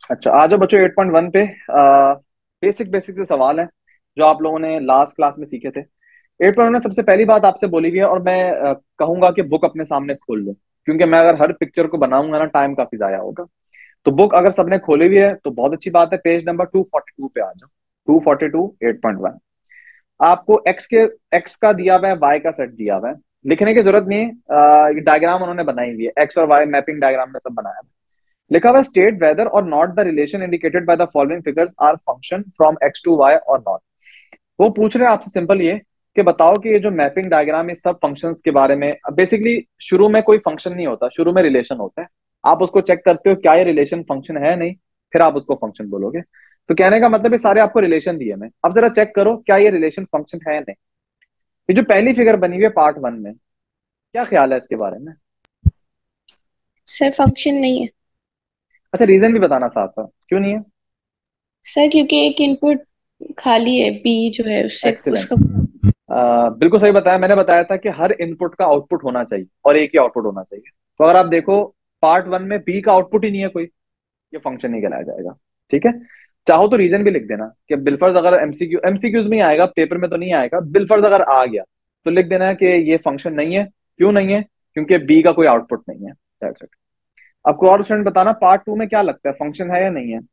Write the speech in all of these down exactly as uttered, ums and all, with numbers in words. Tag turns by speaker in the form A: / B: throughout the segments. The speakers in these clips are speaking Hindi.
A: अच्छा, आ जाओ बच्चों एट पॉइंट वन पे। बेसिक बेसिक से सवाल है जो आप लोगों ने लास्ट क्लास में सीखे थे। एट पॉइंट में सबसे पहली बात आपसे बोली गई है, और मैं अ, कहूंगा कि बुक अपने सामने खोल लो, क्योंकि मैं अगर हर पिक्चर को बनाऊंगा ना टाइम काफी जाया होगा। तो बुक अगर सबने खोली हुई है तो बहुत अच्छी बात है, page number two forty two पे आ जाओ। Two forty two eight point one. आपको एक्स के एक्स का दिया हुआ है, वाई का सेट दिया हुआ है। लिखने की जरूरत नहीं है, ये डायग्राम उन्होंने बनाई हुई है, एक्स और वाई मैपिंग डायग्राम में सब बनाया है। लिखा हुआ है state whether or not the relation indicated by the following figures are function from x to y or not. वो पूछ रहे हैं आपसे सिंपल ये कि बताओ कि ये जो मैपिंग डायग्राम है सब फंक्शंस के बारे में। बेसिकली शुरू में कोई फंक्शन नहीं होता, शुरू में रिलेशन होता है। आप उसको चेक करते हो क्या ये रिलेशन फंक्शन है नहीं, फिर आप उसको फंक्शन बोलोगे। तो कहने का मतलब ये सारे आपको रिलेशन दिए मैं, अब जरा चेक करो क्या ये रिलेशन फंक्शन है नहीं। ये जो पहली फिगर बनी हुई है पार्ट वन में, क्या ख्याल है इसके बारे में?
B: सर फंक्शन नहीं है।
A: अच्छा, रीजन भी बताना साथ साथ क्यों नहीं है।
B: सर क्योंकि एक इनपुट खाली है, बी जो है उससे
A: एक्सीलेंट।
B: उसका।
A: बिल्कुल सही बताया, मैंने बताया था कि हर इनपुट का आउटपुट होना चाहिए और एक ही आउटपुट होना चाहिए। तो अगर आप देखो पार्ट वन में बी का आउटपुट ही नहीं है कोई, ये फंक्शन नहीं कहलाया जाएगा। ठीक है। चाहो तो रीजन भी लिख देना कि बिलफर्ज, अगर एमसीक्यू एमसीक्यूज में ही आएगा, पेपर में तो नहीं आएगा, बिलफर्ज अगर आ गया तो लिख देना है कि ये फंक्शन नहीं है। क्यों नहीं है? क्योंकि बी का कोई आउटपुट नहीं है। That's it। आपको और स्टूडेंट बताना पार्ट टू में क्या लगता है, फंक्शन है या नहीं है?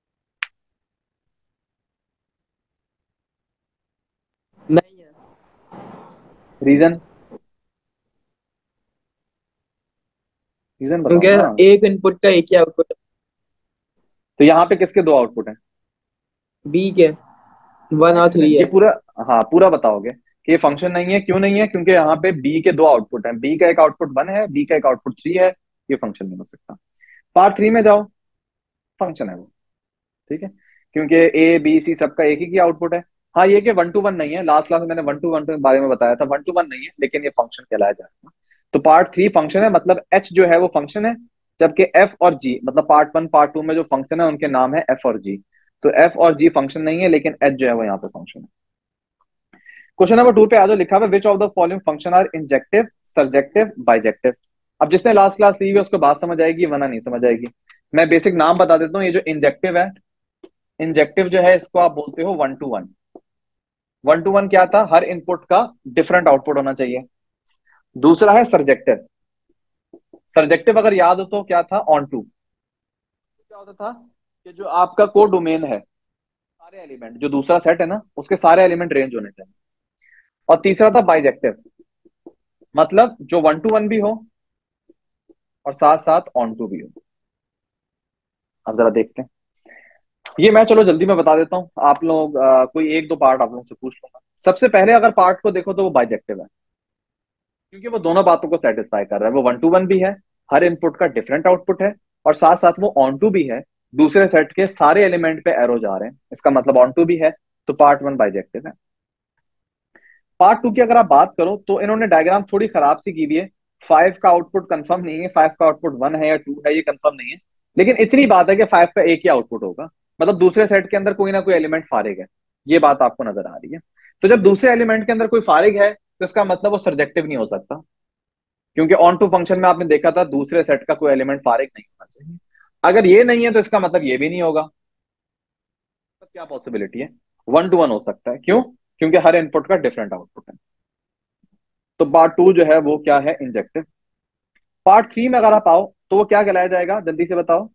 C: नहीं है।
A: रीजन? रीजन बताओ
C: क्योंकि
A: ना।
C: एक इनपुट का एक ही आउटपुट।
A: तो यहाँ पे किसके दो आउटपुट हैं?
C: बी के वन और थ्री
A: एक्सीलेंट, ये
C: है।
A: पूरा। हाँ, पूरा बताओगे कि ये फंक्शन नहीं है। क्यों नहीं है? क्योंकि यहाँ पे बी के दो आउटपुट हैं, बी का एक आउटपुट वन है, बी का एक आउटपुट थ्री है। ये फंक्शन नहीं हो सकता। पार्ट थ्री में जाओ, फंक्शन है वो। ठीक है, क्योंकि ए बी सी सबका एक ही की आउटपुट है। हाँ, ये कि वन टू वन नहीं है, लास्ट क्लास में मैंने वन टू वन के बारे में बताया था, वन टू वन नहीं है, लेकिन ये फंक्शन कहलाया जाएगा। तो पार्ट थ्री फंक्शन है, मतलब एच जो है वो फंक्शन है। जबकि एफ और जी, मतलब पार्ट वन पार्ट टू में जो फंक्शन है उनके नाम है एफ और जी। तो एफ और जी फंक्शन नहीं है, लेकिन एच जो है वो यहाँ पे फंक्शन है। क्वेश्चन नंबर टू पे आ जाओ। लिखा हुआ which of the following function are injective, surjective, bijective. अब जिसने लास्ट क्लास ली हुई है उसको बात समझ आएगी, वरना नहीं समझ आएगी। मैं बेसिक नाम बता देता हूँ। ये जो इंजेक्टिव है, इंजेक्टिव जो है इसको आप बोलते हो one to one. One to one क्या था? हर इनपुट का डिफरेंट आउटपुट होना चाहिए। दूसरा है सर्जेक्टिव। सर्जेक्टिव अगर याद हो तो क्या था? Onto. क्या होता था कि जो आपका कोड डोमेन है, सारे एलिमेंट, जो दूसरा सेट है ना उसके सारे एलिमेंट रेंज होने चाहिए। और तीसरा था बाइजेक्टिव, मतलब जो वन टू वन भी हो और साथ साथ ऑन टू भी हो। अब जरा देखते हैं। ये मैं चलो जल्दी में बता देता हूँ, आप लोग अ, कोई एक दो पार्ट आप लोगों से पूछ लूंगा। सबसे पहले अगर पार्ट को देखो तो वो बाइजेक्टिव है, क्योंकि वो दोनों बातों को सेटिस्फाई कर रहा है। वो वन टू वन भी है, हर इनपुट का डिफरेंट आउटपुट है, और साथ साथ वो ऑन टू भी है। दूसरे सेट के सारे एलिमेंट पे एरो जा रहे हैं, इसका मतलब ऑन टू भी है। तो पार्ट वन बाइजेक्टिव है। पार्ट टू की अगर आप बात करो तो इन्होंने डायग्राम थोड़ी खराब सी की हुई है। फाइव का आउटपुट कंफर्म नहीं है, फाइव का आउटपुट वन है या टू है ये कंफर्म नहीं है। लेकिन इतनी बात है कि फाइव का एक ही आउटपुट होगा, मतलब दूसरे सेट के अंदर कोई ना कोई एलिमेंट फारिग है। ये बात आपको नजर आ रही है। तो जब दूसरे एलिमेंट के अंदर कोई फारिग है तो इसका मतलब वो सर्जेक्टिव नहीं हो सकता, क्योंकि ऑन टू फंक्शन में आपने देखा था दूसरे सेट का कोई एलिमेंट फारिग नहीं होना चाहिए। अगर ये नहीं है तो इसका मतलब ये भी नहीं होगा। तो क्या पॉसिबिलिटी है? वन टू वन हो सकता है। क्यों? क्योंकि हर इनपुट का डिफरेंट आउटपुट है। तो पार्ट टू जो है वो क्या है? इंजेक्टिव। पार्ट थ्री में अगर आप आओ तो वो क्या कहलाया जाएगा, जल्दी से बताओ।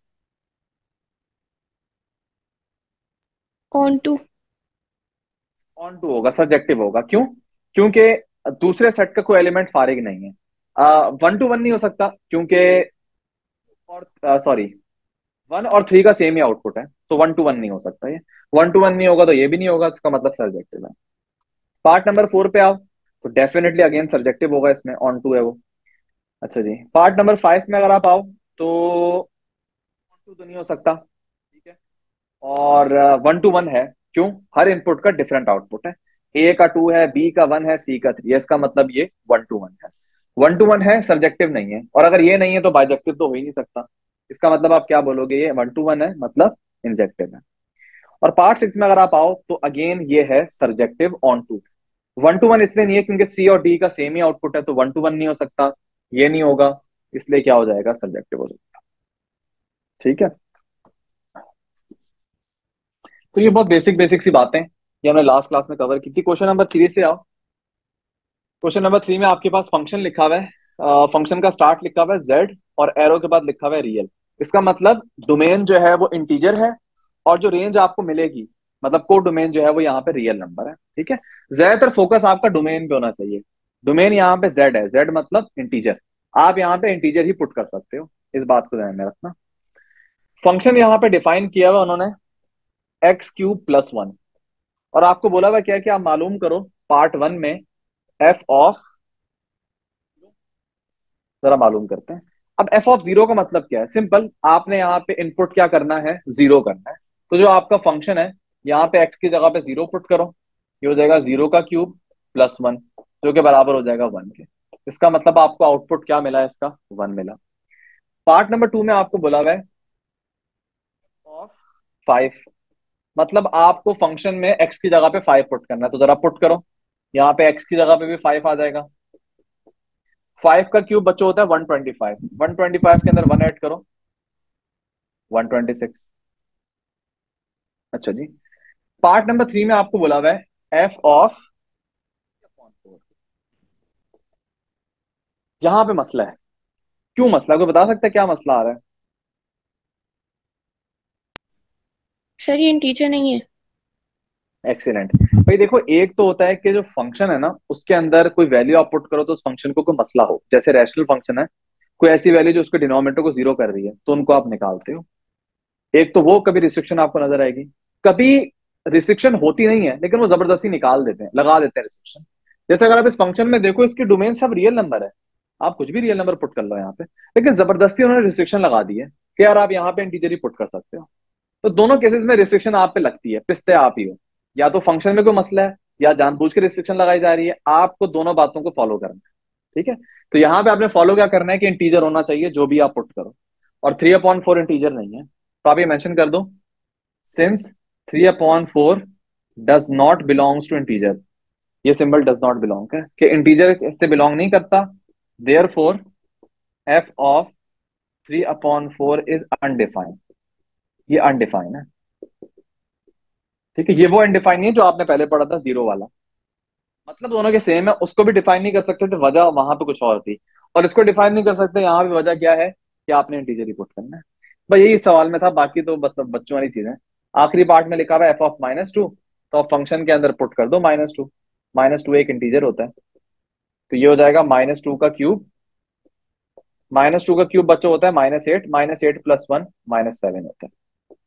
B: Onto.
A: ऑन टू होगा, सब्जेक्टिव होगा। क्यों? क्योंकि दूसरे सेट का कोई एलिमेंट फारिग नहीं है। वन टू वन नहीं हो सकता, क्योंकि और सॉरी, वन और थ्री का सेम ही आउटपुट है, तो वन टू वन नहीं हो सकता ये। वन टू वन नहीं होगा तो ये भी नहीं होगा, इसका मतलब सब्जेक्टिव है। पार्ट नंबर फोर पे आओ तो डेफिनेटली अगेन सब्जेक्टिव होगा, इसमें ऑन टू है वो। अच्छा जी, पार्ट नंबर फाइव में अगर आप आओ तो टू तो नहीं हो सकता। ठीक है। और वन टू वन है। क्यों? हर इनपुट का डिफरेंट आउटपुट है। ए का टू है, बी का वन है, सी का थ्री है, इसका मतलब ये वन टू वन है। वन टू वन है, सब्जेक्टिव नहीं है, और अगर ये नहीं है तो बाइजेक्टिव तो हो ही नहीं सकता। इसका मतलब आप क्या बोलोगे? ये वन टू वन है, मतलब इंजेक्टिव है। और पार्ट सिक्स में अगर आप आओ तो अगेन ये है surjective onto. One to one इसलिए नहीं है क्योंकि सी और डी का सेम ही आउटपुट है, तो वन टू वन नहीं हो सकता, ये नहीं होगा। इसलिए क्या हो जाएगा? सब्जेक्टिव हो जाएगा। ठीक है। तो ये बहुत बेसिक बेसिक सी बातें ये हमने लास्ट क्लास में कवर की थी। क्वेश्चन नंबर थ्री से आओ। क्वेश्चन नंबर थ्री में आपके पास फंक्शन लिखा हुआ है, फंक्शन का स्टार्ट लिखा हुआ है जेड और एरो के बाद लिखा हुआ है रियल। इसका मतलब डोमेन जो है वो इंटीजर है और जो रेंज आपको मिलेगी मतलब को डोमेन जो है वो यहाँ पे रियल नंबर है। ठीक है, ज्यादातर फोकस आपका डोमेन पे होना चाहिए। डोमेन यहाँ पे जेड है, जेड मतलब इंटीजर। आप यहाँ पे इंटीजर ही पुट कर सकते हो, इस बात को ध्यान में रखना। फंक्शन यहाँ पे डिफाइन किया हुआ उन्होंने एक्स क्यूब प्लस वन, और आपको बोला हुआ क्या है कि आप मालूम करो पार्ट वन में एफ ऑफ, जरा मालूम करते हैं। अब एफ ऑफ जीरो का मतलब क्या है? सिंपल, आपने यहाँ पे इनपुट क्या करना है, जीरो करना है। तो जो आपका फंक्शन है यहाँ पे एक्स की जगह पे जीरो पुट करो, ये हो जाएगा जीरो का क्यूब प्लस वन, जो कि बराबर हो जाएगा वन के। इसका मतलब आपको आउटपुट क्या मिला है, इसका वन मिला। पार्ट नंबर टू में आपको बोला हुआ है ऑफ फाइव, मतलब आपको फंक्शन में एक्स की जगह पे फाइव पुट करना है। तो जरा पुट करो, यहाँ पे एक्स की जगह पे भी फाइव आ जाएगा। फाइव का क्यूब बच्चों होता है one twenty five, one twenty five के अंदर वन ऐड करो, वन ट्वेंटी सिक्स। अच्छा जी, पार्ट नंबर थ्री में आपको बोला हुआ है एफ ऑफ, यहां पे मसला है। क्यों मसला, कोई बता सकता है क्या मसला आ रहा है?
B: सर ये इंटीजर नहीं है।
A: एक्सीलेंट भाई। देखो, एक तो होता है कि जो फंक्शन है ना उसके अंदर कोई वैल्यू आप पुट करो तो उस फंक्शन को कोई मसला हो, जैसे रैशनल फंक्शन है, कोई ऐसी वैल्यू जो उसके डिनोमिनेटर को जीरो कर रही है तो उनको आप निकालते हो। एक तो वो कभी रिस्ट्रिक्शन आपको नजर आएगी, कभी रिस्ट्रिक्शन होती नहीं है लेकिन वो जबरदस्ती निकाल देते हैं, लगा देते हैं रिस्ट्रिक्शन। जैसे अगर आप इस फंक्शन में देखो, इसकी डोमेन सब रियल नंबर है, आप कुछ भी रियल नंबर पुट कर लो यहाँ पे, लेकिन जबरदस्ती उन्होंने रिस्ट्रिक्शन लगा दी है कि यार आप यहाँ पे इंटीजर ही पुट कर सकते हो। तो दोनों केसेस में रिस्ट्रिक्शन आप पे लगती है, पिसते आप ही हो। या तो फंक्शन में कोई मसला है या जानबूझ के रिस्ट्रिक्शन लगाई जा रही है, आपको दोनों बातों को फॉलो करना है। ठीक है, तो यहाँ पे आपने फॉलो क्या करना है कि इंटीजर होना चाहिए जो भी आप पुट करो, और थ्री अपॉन फोर इंटीजर नहीं है तो आप ये मेंशन कर दो, since three upon four does not belongs to integer. ये सिंबल डज नॉट बिलोंग है कि इंटीजर से बिलोंग नहीं करता, therefore F of three upon four is undefined. ये अनडिफाइंड है। ठीक है, ये वो अनडिफाइंड नहीं है जो आपने पहले पढ़ा था जीरो वाला, मतलब दोनों के सेम है। उसको भी डिफाइन नहीं कर सकते थे, वजह वहां पे कुछ और थी, और इसको डिफाइन नहीं कर सकते यहाँ पे, वजह क्या है कि आपने इंटीजर रिपोर्ट करना है। भाई यही इस सवाल में था, बाकी तो मतलब बच्चों वाली चीजें। आखिरी पार्ट में लिखा हुआ है एफ ऑफ माइनस टू, तो आप फंक्शन के अंदर पुट कर दो माइनस टू। माइनस टू एक इंटीजर होता है, तो ये हो जाएगा माइनस टू का क्यूब। माइनस टू का क्यूब बच्चों होता है minus eight, minus eight plus one minus seven होता है।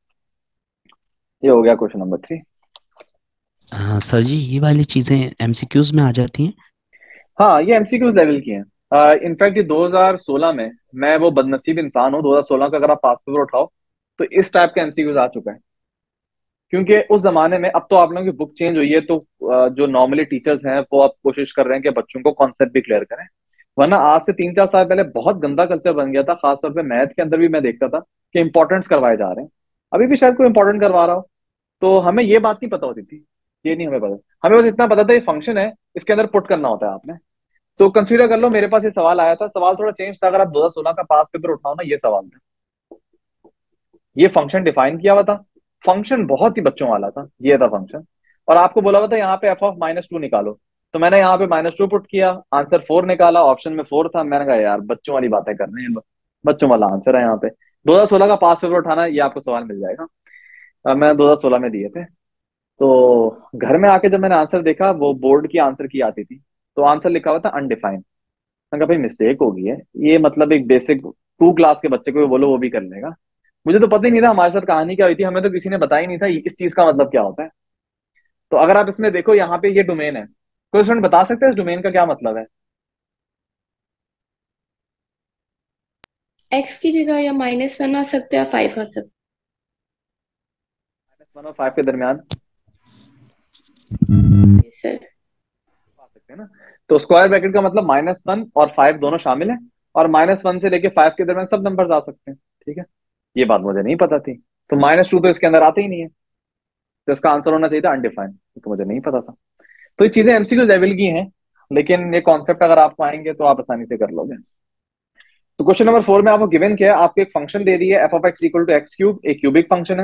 A: ये हो गया क्वेश्चन नंबर थ्री।
D: हाँ सर जी, ये वाली चीजें एमसीक्यूज में आ जाती हैं।
A: हाँ, ये एमसीक्यूज लेवल की हैं। इनफैक्ट ये दो हज़ार सोलह में, मैं वो बदनसीब इंसान हूँ, दो हज़ार सोलह का अगर आप पास पेपर उठाओ तो इस टाइप का एमसीक्यूज आ चुका है। क्योंकि उस जमाने में, अब तो आप लोगों की बुक चेंज हुई है तो अ, जो नॉर्मली टीचर्स हैं वो अब कोशिश कर रहे हैं कि बच्चों को कॉन्सेप्ट भी क्लियर करें। वरना आज से तीन चार साल पहले बहुत गंदा कल्चर बन गया था, खासतौर पे मैथ के अंदर भी मैं देखता था कि इंपॉर्टेंट्स करवाए जा रहे हैं। अभी भी शायद कोई इंपॉर्टेंट करवा रहा हो। तो हमें ये बात नहीं पता होती थी, ये नहीं हमें पता, हमें बस इतना पता था ये फंक्शन है, इसके अंदर पुट करना होता है आपने। तो कंसीडर कर लो मेरे पास ये सवाल आया था, सवाल थोड़ा चेंज था। अगर आप दो हज़ार सोलह का पास पेपर उठाओ ना, ये सवाल था, ये फंक्शन डिफाइन किया हुआ था, फंक्शन बहुत ही बच्चों वाला था, ये था फंक्शन। और आपको बोला हुआ था यहाँ पे एफ ऑफ माइनस टू निकालो, तो मैंने यहाँ पे माइनस टू पुट किया, आंसर फोर निकाला, ऑप्शन में फोर था। मैंने कहा यार बच्चों वाली बातें कर रहे हैं लोग, बच्चों वाला आंसर है यहाँ पे। दो हज़ार सोलह का पास पेपर उठाना, ये आपको सवाल मिल जाएगा। अब मैं दो हज़ार सोलह में दिए थे, तो घर में आके जब मैंने आंसर देखा, वो बोर्ड की आंसर की आती थी, तो आंसर लिखा हुआ था अनडिफाइंड। मैंने कहा भाई मिस्टेक हो गई है, ये मतलब एक बेसिक टू क्लास के बच्चे को भी बोलो वो भी कर लेगा। मुझे तो पता ही नहीं था हमारे साथ कहानी क्या हुई थी, हमें तो किसी ने बताया ही नहीं था इस चीज का मतलब क्या होता है। तो अगर आप इसमें देखो, यहाँ पे ये डोमेन है, कोई स्टूडेंट बता सकते हैं इस डोमेन का क्या मतलब है?
B: एक्स की जगह या माइनस वन आ सकते हैं या फाइव आ सकते
A: माइनस वन और फाइव के दरमियान
B: हैं सर।
A: आ सकते हैं ना। तो स्क्वायर ब्रैकेट का मतलब माइनस वन और फाइव दोनों शामिल है, और माइनस वन से लेके फाइव के दरमियान सब नंबर आ सकते हैं। ठीक है, ये बात मुझे नहीं पता थी। तो माइनस टू तो इसके अंदर आते ही नहीं है, तो इसका आंसर होना चाहिए था अनडिफाइंड, तो मुझे नहीं पता था। तो ये चीजें एमसीक्यू लेवल की हैं, लेकिन ये कॉन्सेप्ट अगर आपको आएंगे तो आप आसानी से कर लोगे। तो क्वेश्चन नंबर फोर में आपको गिवन किया है, आपको एक फंक्शन दे दी है F of x equal to x cube, एक क्यूबिक फंक्शन है।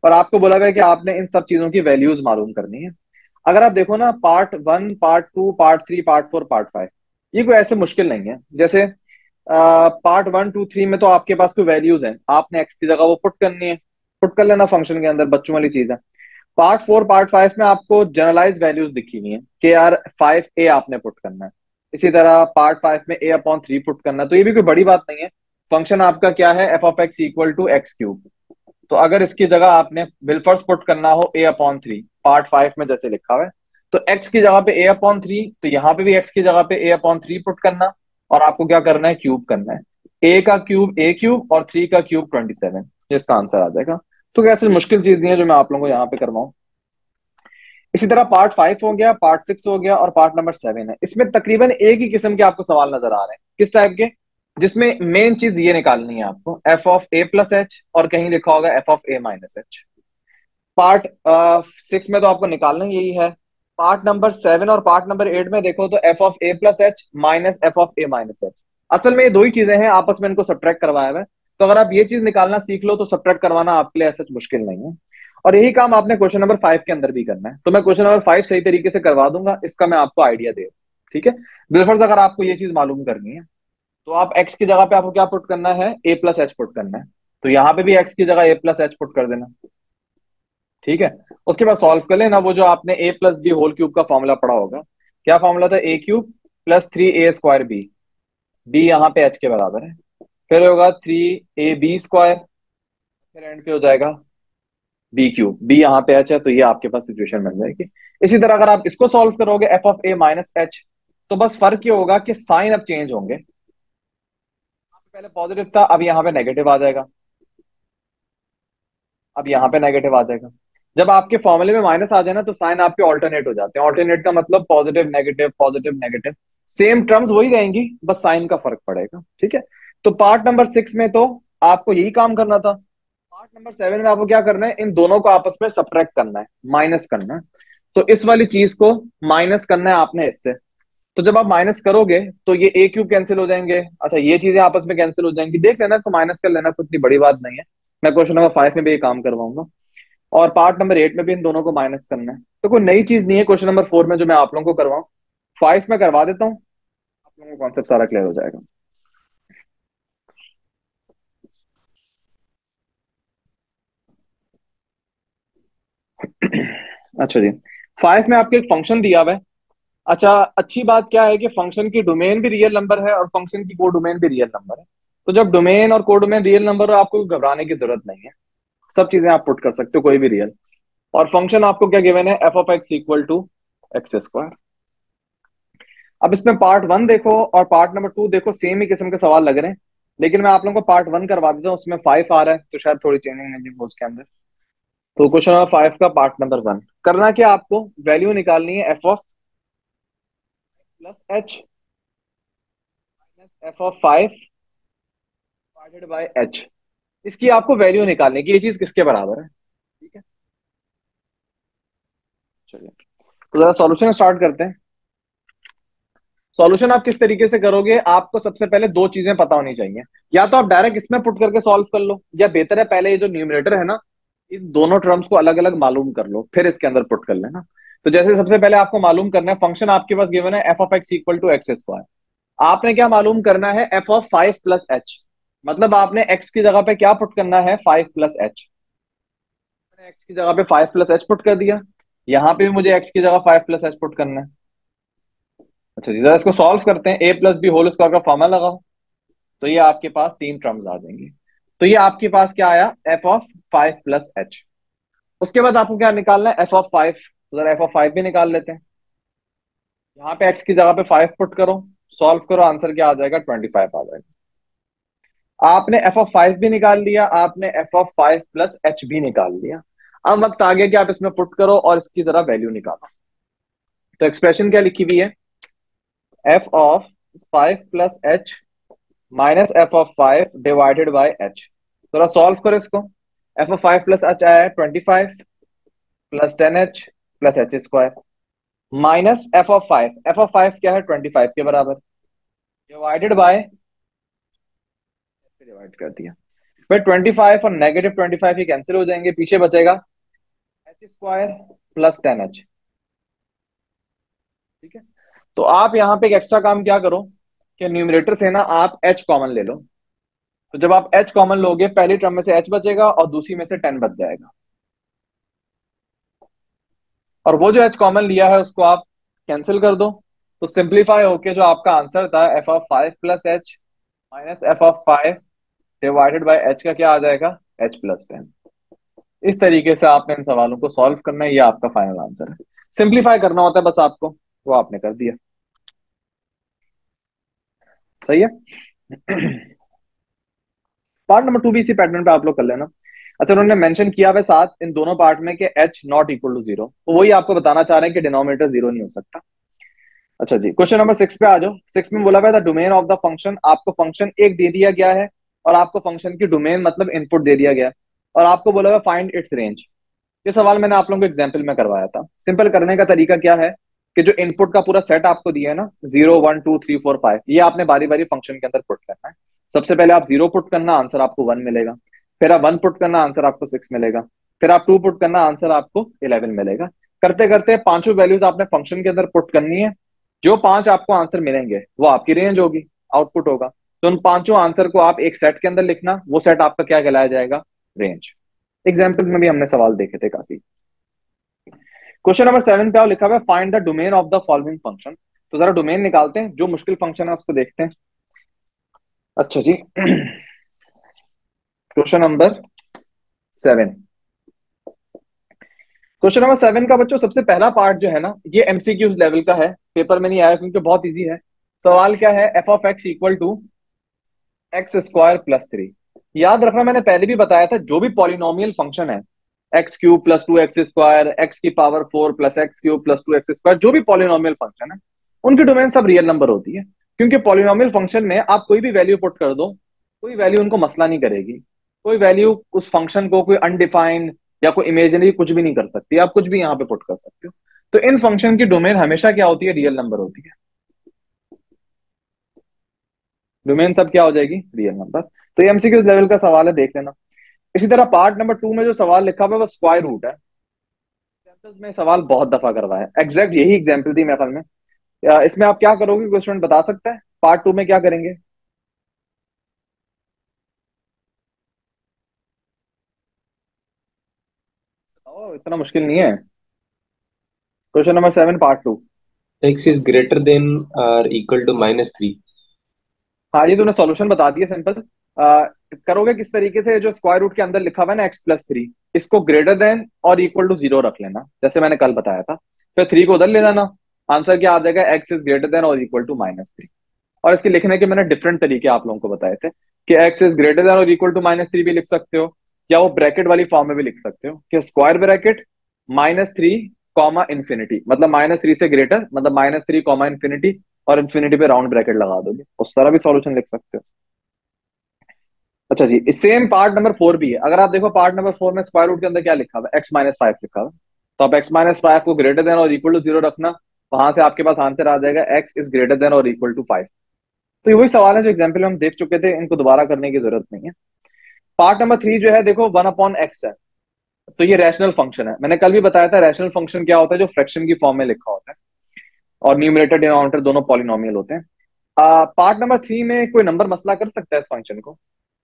A: और आपको बोला गया कि आपने इन सब चीजों की वैल्यूज मालूम करनी है। अगर आप देखो ना, part one, part two, part three, part four, part five, ये कोई ऐसे मुश्किल नहीं है। जैसे पार्ट वन टू थ्री में तो आपके पास कोई वैल्यूज हैं, आपने एक्स की जगह वो पुट करनी है, पुट कर लेना फंक्शन के अंदर, बच्चों वाली चीज है। पार्ट फोर पार्ट फाइव में आपको जनरलाइज वैल्यूज दिखी हुई है कि यार फाइव ए आपने पुट करना है, इसी तरह पार्ट फाइव में ए अपॉन थ्री पुट करना है, तो ये भी कोई बड़ी बात नहीं है। फंक्शन आपका क्या है, F of x equal to x cube. तो अगर इसकी जगह आपने बिलफर्स पुट करना हो A upon three, part five में जैसे लिखा हुआ है, तो एक्स की जगह पे ए अपॉन थ्री, तो यहाँ पे भी एक्स की जगह पे ए अपॉन थ्री पुट करना, और आपको क्या करना है, क्यूब करना है। ए का क्यूब ए क्यूब और थ्री का क्यूब ट्वेंटी सेवन, ये इसका आंसर आ जाएगा। तो कैसे मुश्किल चीज नहीं है जो मैं आप लोगों को यहाँ पे करवाऊं। इसी तरह पार्ट फाइव हो गया, पार्ट सिक्स हो गया, और पार्ट नंबर सेवन है। इसमें तकरीबन एक ही किस्म के आपको सवाल नजर आ रहे हैं। किस टाइप के, जिसमें मेन चीज ये निकालनी है आपको, f of a plus h, और कहीं लिखा होगा f of a minus h. Part six में तो आपको निकालना ही यही है। पार्ट नंबर सेवन और पार्ट नंबर एट में देखो तो f of a plus h minus f of a minus h. असल में ये दो ही चीजें हैं, आपस में इनको सब्ट्रैक्ट करवाया हुआ है। तो अगर आप ये चीज निकालना सीख लो तो सब्ट्रैक्ट करवाना आपके लिए ऐसा मुश्किल नहीं है। और यही काम आपने क्वेश्चन नंबर फाइव के अंदर भी करना है। तो मैं क्वेश्चन नंबर फाइव सही तरीके से करवा दूंगा, इसका मैं आपको आइडिया दे, ठीक है। बिलफर्ज अगर आपको ये चीज मालूम करनी है तो आप एक्स की जगह पे आपको क्या पुट करना है, ए प्लस एच पुट करना है। तो यहाँ पे भी एक्स की जगह ए प्लस एच पुट कर देना, ठीक है। उसके बाद सॉल्व कर लेना, वो जो आपने a plus b whole cube का फॉर्मूला पढ़ा होगा, क्या फॉर्मूला था, a cube plus three a square b, b यहाँ पे एच के बराबर है, फिर होगा थ्री ए बी स्क्वायर, फिर एंड पे हो जाएगा बी क्यूब, बी यहाँ पे एच है, तो ये आपके पास सिचुएशन बन जाएगी। इसी तरह अगर आप इसको सॉल्व करोगे f of a minus h, तो बस फर्क ये होगा कि साइन अब चेंज होंगे, पहले पॉजिटिव था अब यहाँ पे नेगेटिव आ जाएगा, अब यहाँ पे नेगेटिव आ जाएगा। जब आपके फॉर्मूले में माइनस आ जाए ना तो साइन आपके ऑल्टरनेट हो जाते हैं। ऑल्टरनेट का मतलब positive negative positive negative, same terms वही रहेंगी, बस साइन का फर्क पड़ेगा, ठीक है। तो पार्ट नंबर सिक्स में तो आपको यही काम करना था। पार्ट नंबर सेवन में आपको क्या करना है, इन दोनों को आपस में सब्ट्रैक्ट करना है, माइनस करना है। तो इस वाली चीज को माइनस करना है आपने इससे। तो जब आप माइनस करोगे तो ये ए क्यूब कैंसिल हो जाएंगे, अच्छा ये चीजें आपस में कैंसिल हो जाएंगी, देख लेना इसको माइनस कर लेना, कुछ इतनी बड़ी बात नहीं है। मैं क्वेश्चन नंबर फाइव में भी ये काम करवाऊंगा, और पार्ट नंबर एट में भी इन दोनों को माइनस करना है। तो कोई नई चीज नहीं है क्वेश्चन नंबर फोर में जो मैं आप लोगों को करवाऊं। फाइव में करवा देता हूँ, आप लोगों को कॉन्सेप्ट सारा क्लियर हो जाएगा। अच्छा जी, फाइव में आपके एक फंक्शन दिया हुआ है। अच्छा, अच्छी बात क्या है कि फंक्शन की डोमेन भी रियल नंबर है और फंक्शन की को डोमेन भी रियल नंबर है। तो जब डोमेन और को डोमेन रियल नंबर हो, आपको घबराने की जरूरत नहीं है, सब चीजें आप पुट कर सकते हो, कोई भी रियल। और फंक्शन आपको क्या गिवन है, F of x equal to x square. अब इसमें पार्ट वन देखो और पार्ट नंबर टू देखो, सेम ही किस्म के सवाल लग रहे हैं, लेकिन मैं आप लोगों को पार्ट वन करवा देता हूँ, उसमें फाइव आ रहा है तो शायद थोड़ी चेंजिंग हो उसके अंदर। तो क्वेश्चन नंबर फाइव का पार्ट नंबर वन करना क्या, आपको वैल्यू निकालनी है F of plus h minus f of five divided by h. इसकी आपको वैल्यू निकालनी है कि ये चीज किसके बराबर है, ठीक है। चलिए तो जरा सॉल्यूशन स्टार्ट करते हैं। सॉल्यूशन आप किस तरीके से करोगे, आपको सबसे पहले दो चीजें पता होनी चाहिए। या तो आप डायरेक्ट इसमें पुट करके सॉल्व कर लो, या बेहतर है पहले ये जो न्यूमरेटर है ना, इन दोनों टर्म्स को अलग अलग मालूम कर लो, फिर इसके अंदर पुट कर लेना। तो जैसे सबसे पहले आपको मालूम करना है, फंक्शन आपके पास गिवन है F of x equal to x square. आपने क्या मालूम करना है, F of five plus h, मतलब आपने एक्स की जगह पे क्या पुट करना है, फाइव प्लस एच। एक्स की जगह पे फाइव प्लस एच पुट कर दिया, यहाँ पे भी मुझे एक्स की जगह फाइव प्लस एच पुट करना है। अच्छा जी, जरा इसको सॉल्व करते हैं, a plus b whole square का फॉर्मूला लगाओ, तो ये आपके पास तीन टर्म्स आ जाएंगे। तो ये आपके पास क्या आया, f of five plus h. उसके बाद आपको क्या निकालना है, एफ ऑफ फाइव। तो जरा एफ ऑफ फाइव भी निकाल लेते हैं। यहाँ पे एक्स की जगह पे फाइव पुट करो, सॉल्व करो, आंसर क्या आ जाएगा, ट्वेंटी फाइव आ जाएगा। आपने एफ ऑफ फाइव भी निकाल लिया, आपने f of five plus h भी निकाल लिया। अब वक्त आ गया कि आप इसमें पुट करो और इसकी जरा वैल्यू निकालो। तो एक्सप्रेशन क्या लिखी हुई है, F of five plus h minus f of five divided by h. थोड़ा सॉल्व करो इसको, f of five plus h आया है twenty five plus ten h plus h square minus f of five, f of five क्या है, ट्वेंटी फाइव के बराबर, डिवाइडेड बाय, डिवाइड कर दिया। फिर ट्वेंटी फाइव और नेगेटिव ट्वेंटी फाइव ही कैंसिल हो जाएंगे, पीछे बचेगा h square plus ten h. ठीक है, तो आप यहाँ पे एक एक्स्ट्रा काम क्या करो कि न्यूमरेटर से ना आप एच कॉमन ले लो। तो जब आप एच कॉमन लोगे, पहली टर्म में से एच बचेगा और दूसरी में से टेन बच जाएगा, और वो जो एच कॉमन लिया है उसको आप कैंसिल कर दो। तो सिंप्लीफाई होके जो आपका आंसर था f of five plus h minus f of five divided by h का क्या आ जाएगा, एच प्लस टेन। इस तरीके से आपने इन सवालों को सॉल्व करना है, ये आपका फाइनल आंसर है। सिंप्लीफाई करना होता है बस आपको, वो आपने कर दिया। सही है। पार्ट नंबर टू भी इसी पैटर्न पे आप लोग कर लेना। अच्छा, उन्होंने मेंशन किया हुआ साथ इन दोनों पार्ट में कि h not equal to zero, तो वही आपको बताना चाह रहे हैं कि डिनोमिनेटर जीरो नहीं हो सकता। अच्छा जी, क्वेश्चन नंबर सिक्स पे आ जाओ। सिक्स में बोला हुआ the domain of the function, आपको फंक्शन एक दे दिया गया है और आपको फंक्शन की डोमेन मतलब इनपुट दे दिया गया है, और आपको बोला हुआ फाइंड इट्स रेंज। ये सवाल मैंने आप लोगों को एग्जाम्पल में करवाया था। सिंपल करने का तरीका क्या है कि जो इनपुट का पूरा सेट आपको दिया है ना, zero one two three four five, ये आपने बारी बारी फंक्शन के अंदर पुट करना है। सबसे पहले आप जीरो पुट करना, आंसर आपको वन मिलेगा। फिर आप वन पुट करना, आंसर आपको सिक्स मिलेगा। फिर आप टू पुट करना, आंसर आपको इलेवन मिलेगा। करते करते पांचों वैल्यूज आपने फंक्शन के अंदर पुट करनी है। जो पांच आपको आंसर मिलेंगे वो आपकी रेंज होगी, आउटपुट होगा। तो उन पांचों आंसर को आप एक सेट के अंदर लिखना, वो सेट आपका क्या कहलाया जाएगा, रेंज। एग्जाम्पल में भी हमने सवाल देखे थे काफी। क्वेश्चन नंबर सेवन पे आओ, लिखा हुआ है find the domain of the following function. तो जरा डोमेन निकालते हैं, जो मुश्किल फंक्शन है उसको देखते हैं। अच्छा जी, question number seven. Question number seven का बच्चों सबसे पहला पार्ट जो है ना, ये एमसीक्यूज लेवल का है, पेपर में नहीं आया क्योंकि बहुत इजी है। सवाल क्या है, F of x equal to x square plus three. याद रखना, मैंने पहले भी बताया था, जो भी पॉलिनोमियल फंक्शन है, x cube plus two x square, x की power four plus x cube plus two x square, जो भी पॉलिनोमियल फंक्शन है उनकी डोमेन सब रियल नंबर होती है। क्योंकि पॉलिनोमियल फंक्शन में आप कोई भी वैल्यू पुट कर दो, कोई वैल्यू उनको मसला नहीं करेगी। कोई वैल्यू उस फंक्शन को कोई अनडिफाइंड या कोई इमेजिनरी कुछ भी नहीं कर सकती, आप कुछ भी यहाँ पे पुट कर सकते हो। तो इन फंक्शन की डोमेन हमेशा क्या होती है, रियल नंबर होती है। डोमेन सब क्या हो जाएगी, रियल नंबर। तो ये एमसीक्यू लेवल का सवाल है, देख लेना। इसी तरह पार्ट नंबर टू में जो सवाल लिखा हुआ है वो स्क्वायर रूट है। एग्जाम्पल्स में सवाल बहुत दफा करवाया, एग्जैक्ट यही एग्जाम्पल थी महफल में। या इसमें आप क्या करोगे, कोई स्टूडेंट बता सकता है पार्ट टू में क्या करेंगे? ओ, इतना मुश्किल नहीं है। Question number seven part two.
E: x is greater than or equal to minus three.
A: हाँ, ये तूने सॉल्यूशन बता दिया सिंपल। आ, करोगे किस तरीके से, जो स्क्वायर रूट के अंदर लिखा हुआ है ना एक्स प्लस थ्री, इसको ग्रेटर देन और इक्वल टू जीरो रख लेना, जैसे मैंने कल बताया था। फिर थ्री को उधर ले जाना, आंसर क्या आ जाएगा, एक्स इज ग्रेटर देन और इक्वल टू माइनस थ्री। और इसके लिखने के मैंने डिफरेंट तरीके आप लोगों को बताए थे कि एक्स इज ग्रेटर देन और इक्वल टू माइनस थ्री भी लिख सकते हो, या वो ब्रैकेट वाली फॉर्म में भी लिख सकते हो कि square bracket minus three comma infinity, मतलब माइनस थ्री से ग्रेटर, मतलब माइनस थ्री कॉमा इन्फिनिटी, और इन्फिनिटी पे राउंड ब्रैकेट लगा दोगे, उस तरह भी सॉल्यूशन लिख सकते हो। अच्छा जी, सेम पार्ट नंबर फोर भी है। अगर आप देखो पार्ट नंबर फोर में स्क्वायर रूट के अंदर क्या लिखा हुआ है, एक्स माइनस फाइव लिखा हुआ है। तो आप एक्स माइनस फाइव को ग्रेटर देन और इक्वल टू जीरो रखना, वहां से आपके पास आंसर आ जाएगा एक्स इज ग्रेटर देन और इक्वल टू फाइव। तो ये वही सवाल है जो एग्जाम्पल में हम देख चुके थे, इनको दोबारा करने की जरूरत नहीं है। पार्ट नंबर थ्री जो है, देखो वन अपॉन एक्स है, तो ये रैशनल फंक्शन है। मैंने कल भी बताया था रैशनल फंक्शन क्या होता है, जो फ्रैक्शन की फॉर्म में लिखा होता है, और न्यूमरेटर डिनोमिनेटर दोनों पॉलिनोमियल होते हैं। पार्ट नंबर थ्री में कोई नंबर मसला कर सकता है इस फंक्शन को?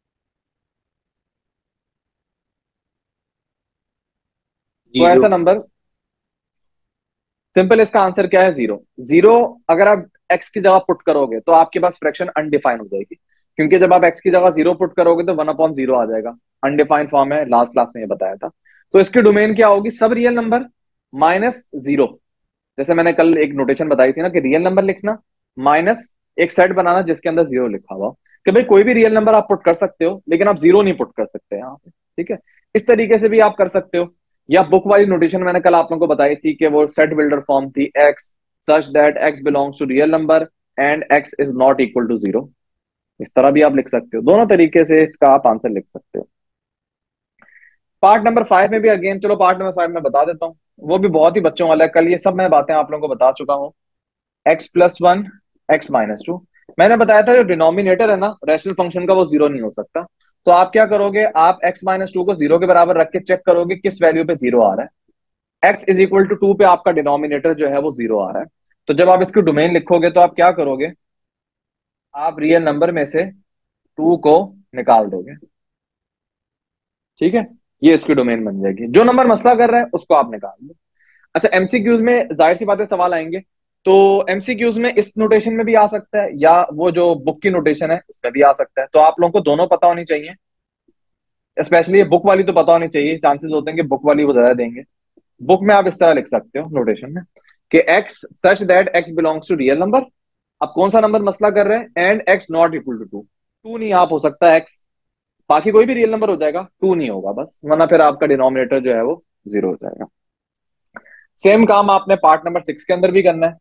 A: तो
E: जीरो।
A: ऐसा नंबर सिंपल, इसका आंसर क्या है, जीरो। जीरो अगर आप एक्स की जगह पुट करोगे तो आपके पास फ्रैक्शन अनडिफाइन हो जाएगी, क्योंकि जब आप एक्स की जगह जीरो पुट करोगे तो वन अपॉन जीरो आ जाएगा। अनडिफाइंड फॉर्म है, लास्ट क्लास में ये बताया था। तो इसकी डोमेन क्या होगी, सब रियल नंबर माइनस जीरो। जैसे मैंने कल एक नोटेशन बताई थी ना कि रियल नंबर लिखना माइनस एक सेट बनाना जिसके अंदर जीरो लिखा हुआ, कि भाई कोई भी रियल नंबर आप पुट कर सकते हो लेकिन आप जीरो नहीं पुट कर सकते यहाँ पे। ठीक है, इस तरीके से भी आप कर सकते हो। या बुक वाली नोटेशन मैंने कल आप लोगों को बताई थी कि वो सेट बिल्डर फॉर्म थी, x such that x belongs to real number and x is not equal to zero. इस तरह भी आप लिख सकते हो, दोनों तरीके से इसका आप आंसर लिख सकते हो। पार्ट नंबर फाइव में भी अगेन, चलो पार्ट नंबर फाइव में बता देता हूँ, वो भी बहुत ही बच्चों वाला है। कल ये सब मैं बातें आप लोगों को बता चुका हूँ। X plus one x minus two, मैंने बताया था जो डिनोमिनेटर है ना रैशनल फंक्शन का, वो जीरो नहीं हो सकता। तो आप क्या करोगे, आप x माइनस टू को जीरो के बराबर रख के चेक करोगे किस वैल्यू पे जीरो आ रहा है। x is equal to two पे आपका डिनोमिनेटर जो है वो जीरो आ रहा है। तो जब आप इसकी डोमेन लिखोगे तो आप क्या करोगे, आप रियल नंबर में से टू को निकाल दोगे। ठीक है, ये इसकी डोमेन बन जाएगी। जो नंबर मसला कर रहा है उसको आप निकाल दो। अच्छा, एमसीक्यूज में जाहिर सी बातें सवाल आएंगे, तो एमसीक्यूज में इस नोटेशन में भी आ सकता है या वो जो बुक की नोटेशन है उसमें भी आ सकता है। तो आप लोगों को दोनों पता होनी चाहिए, स्पेशली ये बुक वाली तो पता होनी चाहिए। चांसेस होते हैं कि बुक वाली वो ज्यादा देंगे। बुक में आप इस तरह लिख सकते हो नोटेशन में कि x such that x belongs to real number. अब कौन सा नंबर मसला कर रहे हैं, and x not equal to two. Two नहीं आप हो सकता x, बाकी कोई भी रियल नंबर हो जाएगा, टू नहीं होगा बस, वरना फिर आपका डिनोमिनेटर जो है वो जीरो हो जाएगा। सेम काम आपने पार्ट नंबर सिक्स के अंदर भी करना है।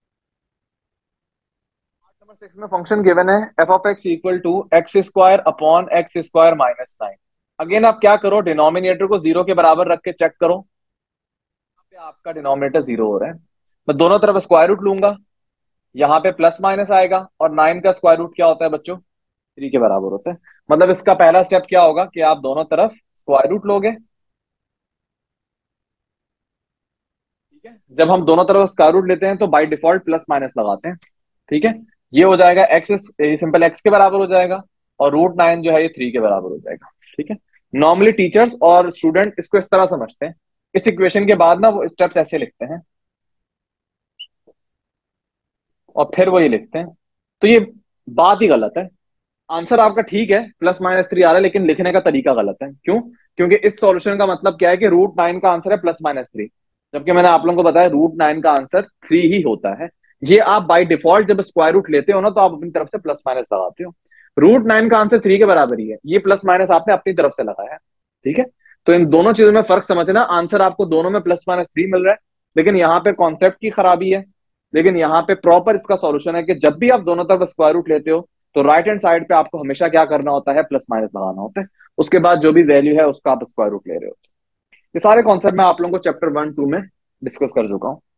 A: पार्ट नंबर सिक्स में फंक्शन गिवन है F of x equal to x square upon x square minus nine. Again आप क्या करो, डिनोमिनेटर को जीरो के बराबर रख के चेक करो, यहाँ पे आपका डिनोमिनेटर जीरो हो रहा है। मैं दोनों तरफ स्क्वायर रूट लूंगा, यहाँ पे प्लस माइनस आएगा, और नाइन का स्क्वायर रूट क्या होता है बच्चों, थ्री के बराबर होता है। मतलब इसका पहला स्टेप क्या होगा कि आप दोनों तरफ स्क्वायर रूट लोगे। ठीक है, जब हम दोनों तरफ स्क्वायर रूट लेते हैं तो बाय डिफॉल्ट प्लस माइनस लगाते हैं। ठीक है, ये हो जाएगा एक्स, सिंपल एक्स के बराबर हो जाएगा, और रूट नाइन जो है ये थ्री के बराबर हो जाएगा। ठीक है, नॉर्मली टीचर्स और स्टूडेंट इसको इस तरह समझते हैं। इस इक्वेशन के बाद ना वो स्टेप्स ऐसे लिखते हैं और फिर वो ये लिखते हैं, तो ये बात ही गलत है। आंसर आपका ठीक है, प्लस माइनस थ्री आ रहा है, लेकिन लिखने का तरीका गलत है। क्यों? क्योंकि इस सॉल्यूशन का मतलब क्या है कि रूट नाइन का आंसर है प्लस माइनस थ्री, जबकि मैंने आप लोगों को बताया रूट नाइन का आंसर थ्री ही होता है। ये आप बाय डिफॉल्ट जब स्क्वायर रूट लेते हो ना तो आप अपनी तरफ से प्लस माइनस लगाते हो। रूट नाइन का आंसर थ्री के बराबर ही है, ये प्लस माइनस आपने अपनी तरफ से लगाया है। ठीक है, तो इन दोनों चीजों में फर्क समझना। आंसर आपको दोनों में प्लस माइनस थ्री मिल रहा है, लेकिन यहाँ पे कॉन्सेप्ट की खराबी है। लेकिन यहाँ पे प्रॉपर इसका सॉल्यूशन है कि जब भी आप दोनों तरफ स्क्वायर रूट लेते हो तो राइट हैंड साइड पे आपको हमेशा क्या करना होता है, प्लस माइनस लगाना होता है। उसके बाद जो भी वैल्यू है उसका आप स्क्वायर रूट ले रहे हो। ये सारे कॉन्सेप्ट मैं आप लोगों को चैप्टर वन टू में डिस्कस कर चुका हूं।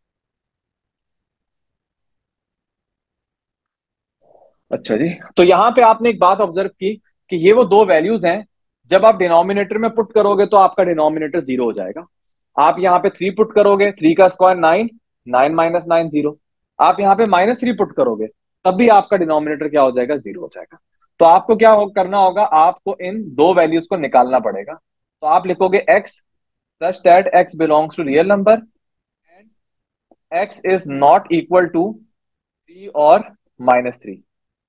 A: अच्छा जी, तो यहाँ पे आपने एक बात ऑब्जर्व की कि ये वो दो वैल्यूज हैं, जब आप डिनोमिनेटर में पुट करोगे तो आपका डिनोमिनेटर जीरो हो जाएगा। आप यहाँ पे थ्री पुट करोगे, थ्री का square nine, nine minus nine zero. आप यहाँ पे माइनस थ्री पुट करोगे तब भी आपका डिनोमिनेटर क्या हो जाएगा, जीरो हो जाएगा। तो आपको क्या हो, करना होगा, आपको इन दो वैल्यूज को निकालना पड़ेगा। तो आप लिखोगे x such that x belongs to real number and x is not equal to three और माइनस थ्री।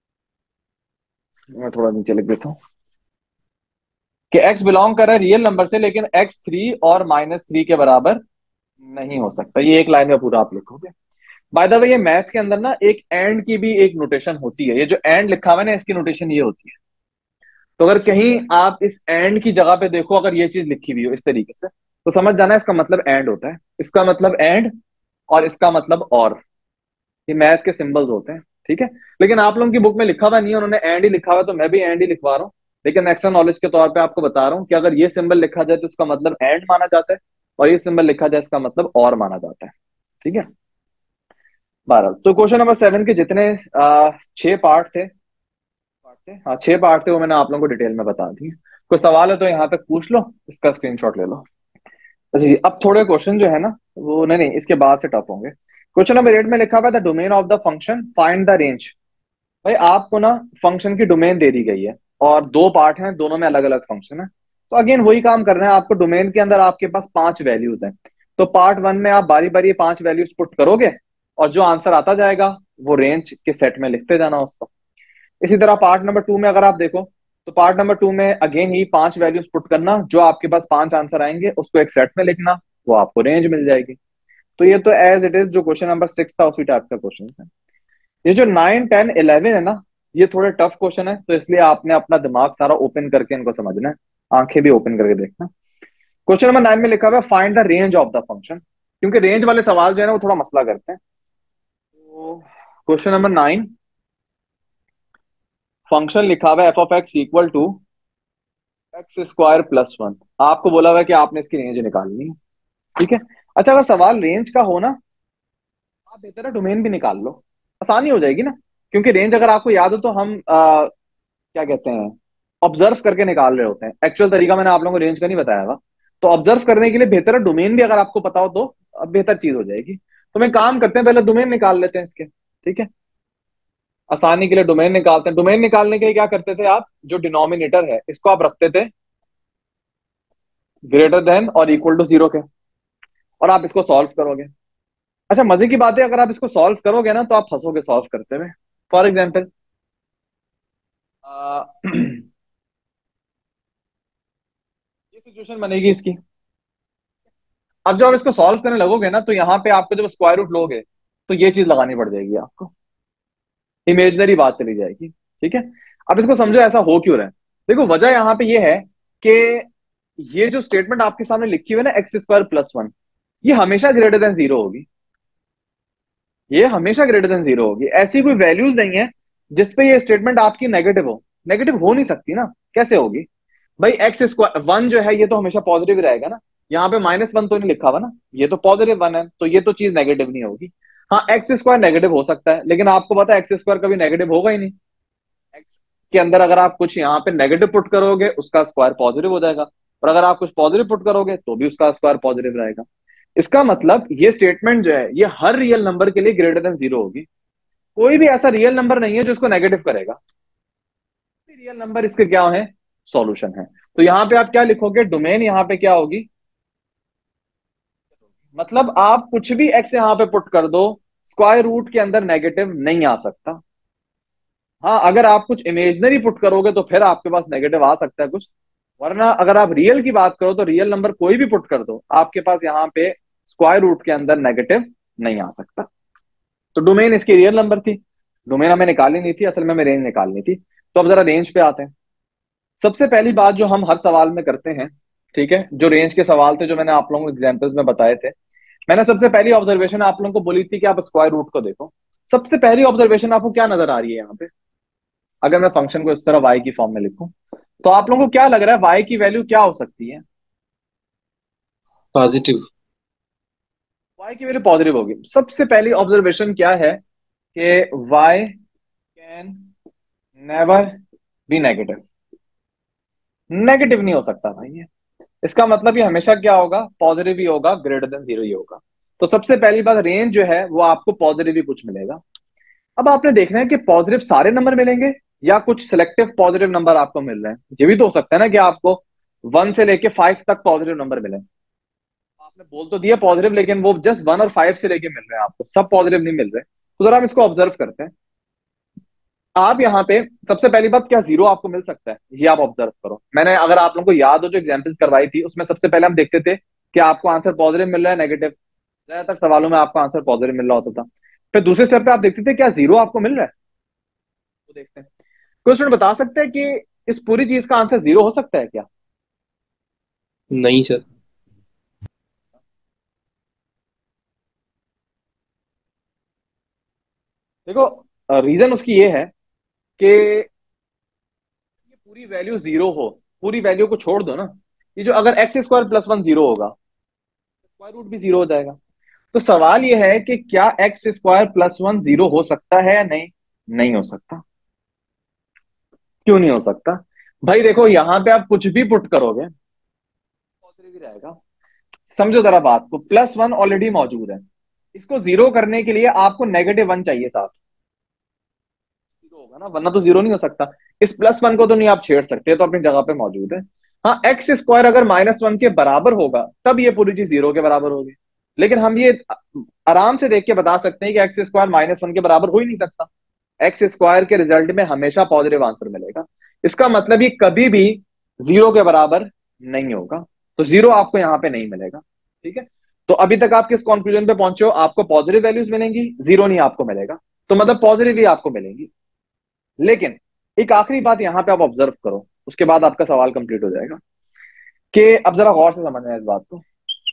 A: मैं थोड़ा नीचे लिख देता हूं कि x बिलोंग कर रहा है रियल नंबर से, लेकिन x थ्री और माइनस थ्री के बराबर नहीं हो सकता। ये एक लाइन में पूरा आप लिखोगे। बाय द वे, ये मैथ के अंदर ना एक एंड की भी एक नोटेशन होती है। ये जो एंड लिखा हुआ है ना, इसकी नोटेशन ये होती है। तो अगर कहीं आप इस एंड की जगह पे देखो, अगर ये चीज लिखी हुई हो इस तरीके से, तो समझ जाना इसका मतलब एंड होता है। इसका मतलब एंड और इसका मतलब और, ये मैथ के सिंबल्स होते हैं। ठीक है, लेकिन आप लोगों की बुक में लिखा हुआ नहीं है, उन्होंने एंड ही लिखा हुआ, तो मैं भी एंड ही लिखवा रहा हूँ। लेकिन एक्स्ट्रा नॉलेज के तौर पे आपको बता रहा हूँ कि अगर ये सिंबल लिखा जाए तो इसका मतलब एंड माना जाता है, और ये सिंबल लिखा जाए इसका मतलब और माना जाता है। ठीक है, बारह। तो क्वेश्चन नंबर सेवन के जितने आ, छह पार्ट थे पार्ट थे हाँ छह पार्ट थे, वो मैंने आप लोगों को डिटेल में बता दिए। कोई सवाल है तो यहाँ तक पूछ लो, इसका स्क्रीनशॉट ले लो। अच्छा जी, अब थोड़े क्वेश्चन जो है ना वो नहीं नहीं इसके बाद से टफ होंगे। क्वेश्चन नंबर एट में लिखा हुआ है the domain of the function find the range. भाई आपको ना फंक्शन की डोमेन दे दी गई है और दो पार्ट हैं, दोनों में अलग अलग फंक्शन है। तो अगेन वही काम करना है आपको। डोमेन के अंदर आपके पास पांच वैल्यूज हैं, तो पार्ट वन में आप बारी बारी पांच वैल्यूज पुट करोगे और जो आंसर आता जाएगा वो रेंज के सेट में लिखते जाना उसको। इसी तरह पार्ट नंबर टू में अगर आप देखो तो पार्ट नंबर टू में अगेन ही पांच वैल्यूज पुट करना, जो आपके पास पांच आंसर आएंगे उसको एक सेट में लिखना, वो आपको रेंज मिल जाएगी। तो ये तो एज इट इज जो क्वेश्चन नंबर सिक्स था उसी टाइप का क्वेश्चन है। ये जो नाइन टेन इलेवन है ना, ये थोड़े टफ क्वेश्चन है, तो इसलिए आपने अपना दिमाग सारा ओपन करके इनको समझना है, आंखें भी ओपन करके देखना। क्वेश्चन नंबर नाइन में लिखा हुआ है find the range of the function, क्योंकि रेंज वाले सवाल जो है ना वो थोड़ा मसला करते हैं। तो क्वेश्चन नंबर नाइन, फंक्शन लिखा हुआ है F of x equal to x square plus one. आपको बोला हुआ है कि आपने इसकी रेंज निकालनी है। ठीक है, अच्छा अगर सवाल रेंज का हो ना, आप बेहतर है डोमेन भी निकाल लो, आसानी हो जाएगी ना। क्योंकि रेंज अगर आपको याद हो तो हम आ, क्या कहते हैं, ऑब्जर्व करके निकाल रहे होते हैं। एक्चुअल तरीका मैंने आप लोगों को रेंज का नहीं बताया था, तो ऑब्जर्व करने के लिए बेहतर है डोमेन भी अगर आपको पता हो तो अब बेहतर चीज हो जाएगी। तो मैं काम करते हैं, पहले डोमेन निकाल लेते हैं इसके, ठीक है। आसानी के लिए डोमेन निकालते हैं। डोमेन निकालने के लिए क्या करते थे आप, जो डिनोमिनेटर है इसको आप रखते थे ग्रेटर देन और इक्वल टू जीरो के, और आप इसको सॉल्व करोगे। अच्छा मजे की बात है, अगर आप इसको सॉल्व करोगे ना तो आप फंसोगे सॉल्व करते हुए। फॉर एग्जाम्पल ये सिचुएशन बनेगी इसकी। अब जब आप इसको सॉल्व करने लगोगे ना तो यहाँ पे आपको जब स्क्वायर रूट लोगे तो ये चीज लगानी पड़ जाएगी आपको, इमेजनरी बात चली जाएगी, ठीक है। अब इसको समझो ऐसा हो क्यों रहा है। देखो वजह यहाँ पे ये है कि ये जो स्टेटमेंट आपके सामने लिखी हुई है ना एक्स स्क्वायर प्लस वन, ये हमेशा ग्रेटर देन जीरो होगी। ये हमेशा ग्रेटर देन जीरो होगी। ऐसी कोई वैल्यूज नहीं है जिसपे ये स्टेटमेंट आपकी नेगेटिव हो। नेगेटिव हो नहीं सकती ना, कैसे होगी भाई। एक्स स्क्वायर वन जो है ये तो हमेशा पॉजिटिव ही रहेगा ना, यहाँ पे माइनस वन तो नहीं लिखा हुआ ना, ये तो पॉजिटिव वन है, तो ये तो चीज नेगेटिव नहीं होगी। हाँ एक्स स्क्वायर नेगेटिव हो सकता है, लेकिन आपको पता है एक्स स्क्वायर कभी नेगेटिव होगा ही नहीं। एक्स के अंदर अगर आप कुछ यहाँ पे नेगेटिव पुट करोगे उसका स्क्वायर पॉजिटिव हो जाएगा, और अगर आप कुछ पॉजिटिव पुट करोगे तो भी उसका स्क्वायर पॉजिटिव रहेगा। इसका मतलब ये स्टेटमेंट जो है ये हर रियल नंबर के लिए ग्रेटर देन जीरो होगी। कोई भी ऐसा रियल नंबर नहीं है जो इसको नेगेटिव करेगा। रियल नंबर इसके क्या है, सॉल्यूशन है। तो यहां पे आप क्या लिखोगे, डोमेन यहां पे क्या होगी, मतलब आप कुछ भी एक्स यहां पे पुट कर दो स्क्वायर रूट के अंदर नेगेटिव नहीं आ सकता। हाँ अगर आप कुछ इमेजनरी पुट करोगे तो फिर आपके पास नेगेटिव आ सकता है कुछ, वरना अगर आप रियल की बात करो तो रियल नंबर कोई भी पुट कर दो आपके पास यहाँ पे स्क्वायर रूट के अंदर नेगेटिव नहीं आ सकता। तो डोमेन इसकी रियल नंबर थी, डोमेन हमें निकालनी नहीं थी, असल में हमें रेंज निकालनी थी। तो अब जरा रेंज पे आते हैं। सबसे पहली बात जो हम हर सवाल में करते हैं, ठीक है, जो रेंज के सवाल थे जो मैंने आप लोगों को एग्जाम्पल्स में बताए थे, मैंने सबसे पहली ऑब्जर्वेशन आप लोगों को बोली थी कि आप स्क्वायर रूट को देखो। सबसे पहली ऑब्जर्वेशन आपको क्या नजर आ रही है यहाँ पे, अगर मैं फंक्शन को इस तरह वाई की फॉर्म में लिखूं तो आप लोगों को क्या लग रहा है वाई की वैल्यू क्या हो सकती है,
E: पॉजिटिव।
A: वाई की वैल्यू पॉजिटिव होगी। सबसे पहली ऑब्जर्वेशन क्या है कि y can never be negative. Negative नहीं हो सकता भाई ये, इसका मतलब ये हमेशा क्या होगा, पॉजिटिव ही होगा, ग्रेटर देन जीरो ही होगा। तो सबसे पहली बात रेंज जो है वो आपको पॉजिटिव ही कुछ मिलेगा। अब आपने देखना है कि पॉजिटिव सारे नंबर मिलेंगे या कुछ सिलेक्टिव पॉजिटिव नंबर आपको मिल रहे हैं। ये भी तो हो सकता है ना कि आपको वन से लेके फाइव तक पॉजिटिव नंबर मिले। आपने बोल तो दिया पॉजिटिव, लेकिन वो जस्ट वन और फाइव से लेके मिल रहे हैं आपको, सब पॉजिटिव नहीं मिल रहे। तो जरा हम इसको ऑब्जर्व करते हैं। आप यहाँ पे सबसे पहली बात, क्या जीरो आपको मिल सकता है, ये आप ऑब्जर्व करो। मैंने अगर आप लोगों को याद हो जो एग्जाम्पल्स करवाई थी उसमें सबसे पहले हम देखते थे कि आपको आंसर पॉजिटिव मिल रहा है नेगेटिव, ज्यादातर सवालों में आपको आंसर पॉजिटिव मिल रहा होता था। फिर दूसरे स्टेप पे आप देखते थे क्या जीरो आपको मिल रहा है, तो देखते हैं। कोई स्टूडेंट बता सकते हैं कि इस पूरी चीज का आंसर जीरो हो सकता है क्या?
E: नहीं सर।
A: देखो रीजन उसकी ये है कि ये पूरी वैल्यू जीरो हो, पूरी वैल्यू को छोड़ दो ना, ये जो अगर x square plus one zero होगा स्क्वायर रूट भी जीरो हो जाएगा। तो सवाल ये है कि क्या x square plus one zero हो सकता है या नहीं? नहीं हो सकता। क्यों नहीं हो सकता भाई? देखो यहां पे आप कुछ भी पुट करोगे पॉजिटिव ही रहेगा। समझो जरा बात को, प्लस वन ऑलरेडी मौजूद है, इसको जीरो करने के लिए आपको नेगेटिव वन चाहिए साथ, जीरो होगा ना, वरना तो जीरो नहीं हो सकता। इस प्लस वन को तो नहीं आप छेड़ सकते, तो अपनी जगह पे मौजूद है। हाँ एक्स स्क्वायर अगर माइनस वन के बराबर होगा तब ये पूरी चीज जीरो के बराबर होगी, लेकिन हम ये आराम से देख के बता सकते हैं कि एक्स स्क्वायर माइनस वन के बराबर हो ही नहीं सकता। एक्स स्क्वायर के रिजल्ट में हमेशा पॉजिटिव आंसर मिलेगा। इसका मतलब ये कभी भी जीरो के बराबर नहीं होगा, तो जीरो आपको यहां पे नहीं मिलेगा, ठीक है। तो अभी तक आप किस कंक्लूजन पे पहुंचे हो, आपको पॉजिटिव वैल्यूज मिलेंगी, जीरो नहीं आपको मिलेगा, तो मतलब पॉजिटिव ही आपको मिलेंगी। लेकिन एक आखिरी बात यहां पे आप ऑब्जर्व करो, उसके बाद आपका सवाल कंप्लीट हो जाएगा। कि अब जरा गौर से समझना है इस बात को,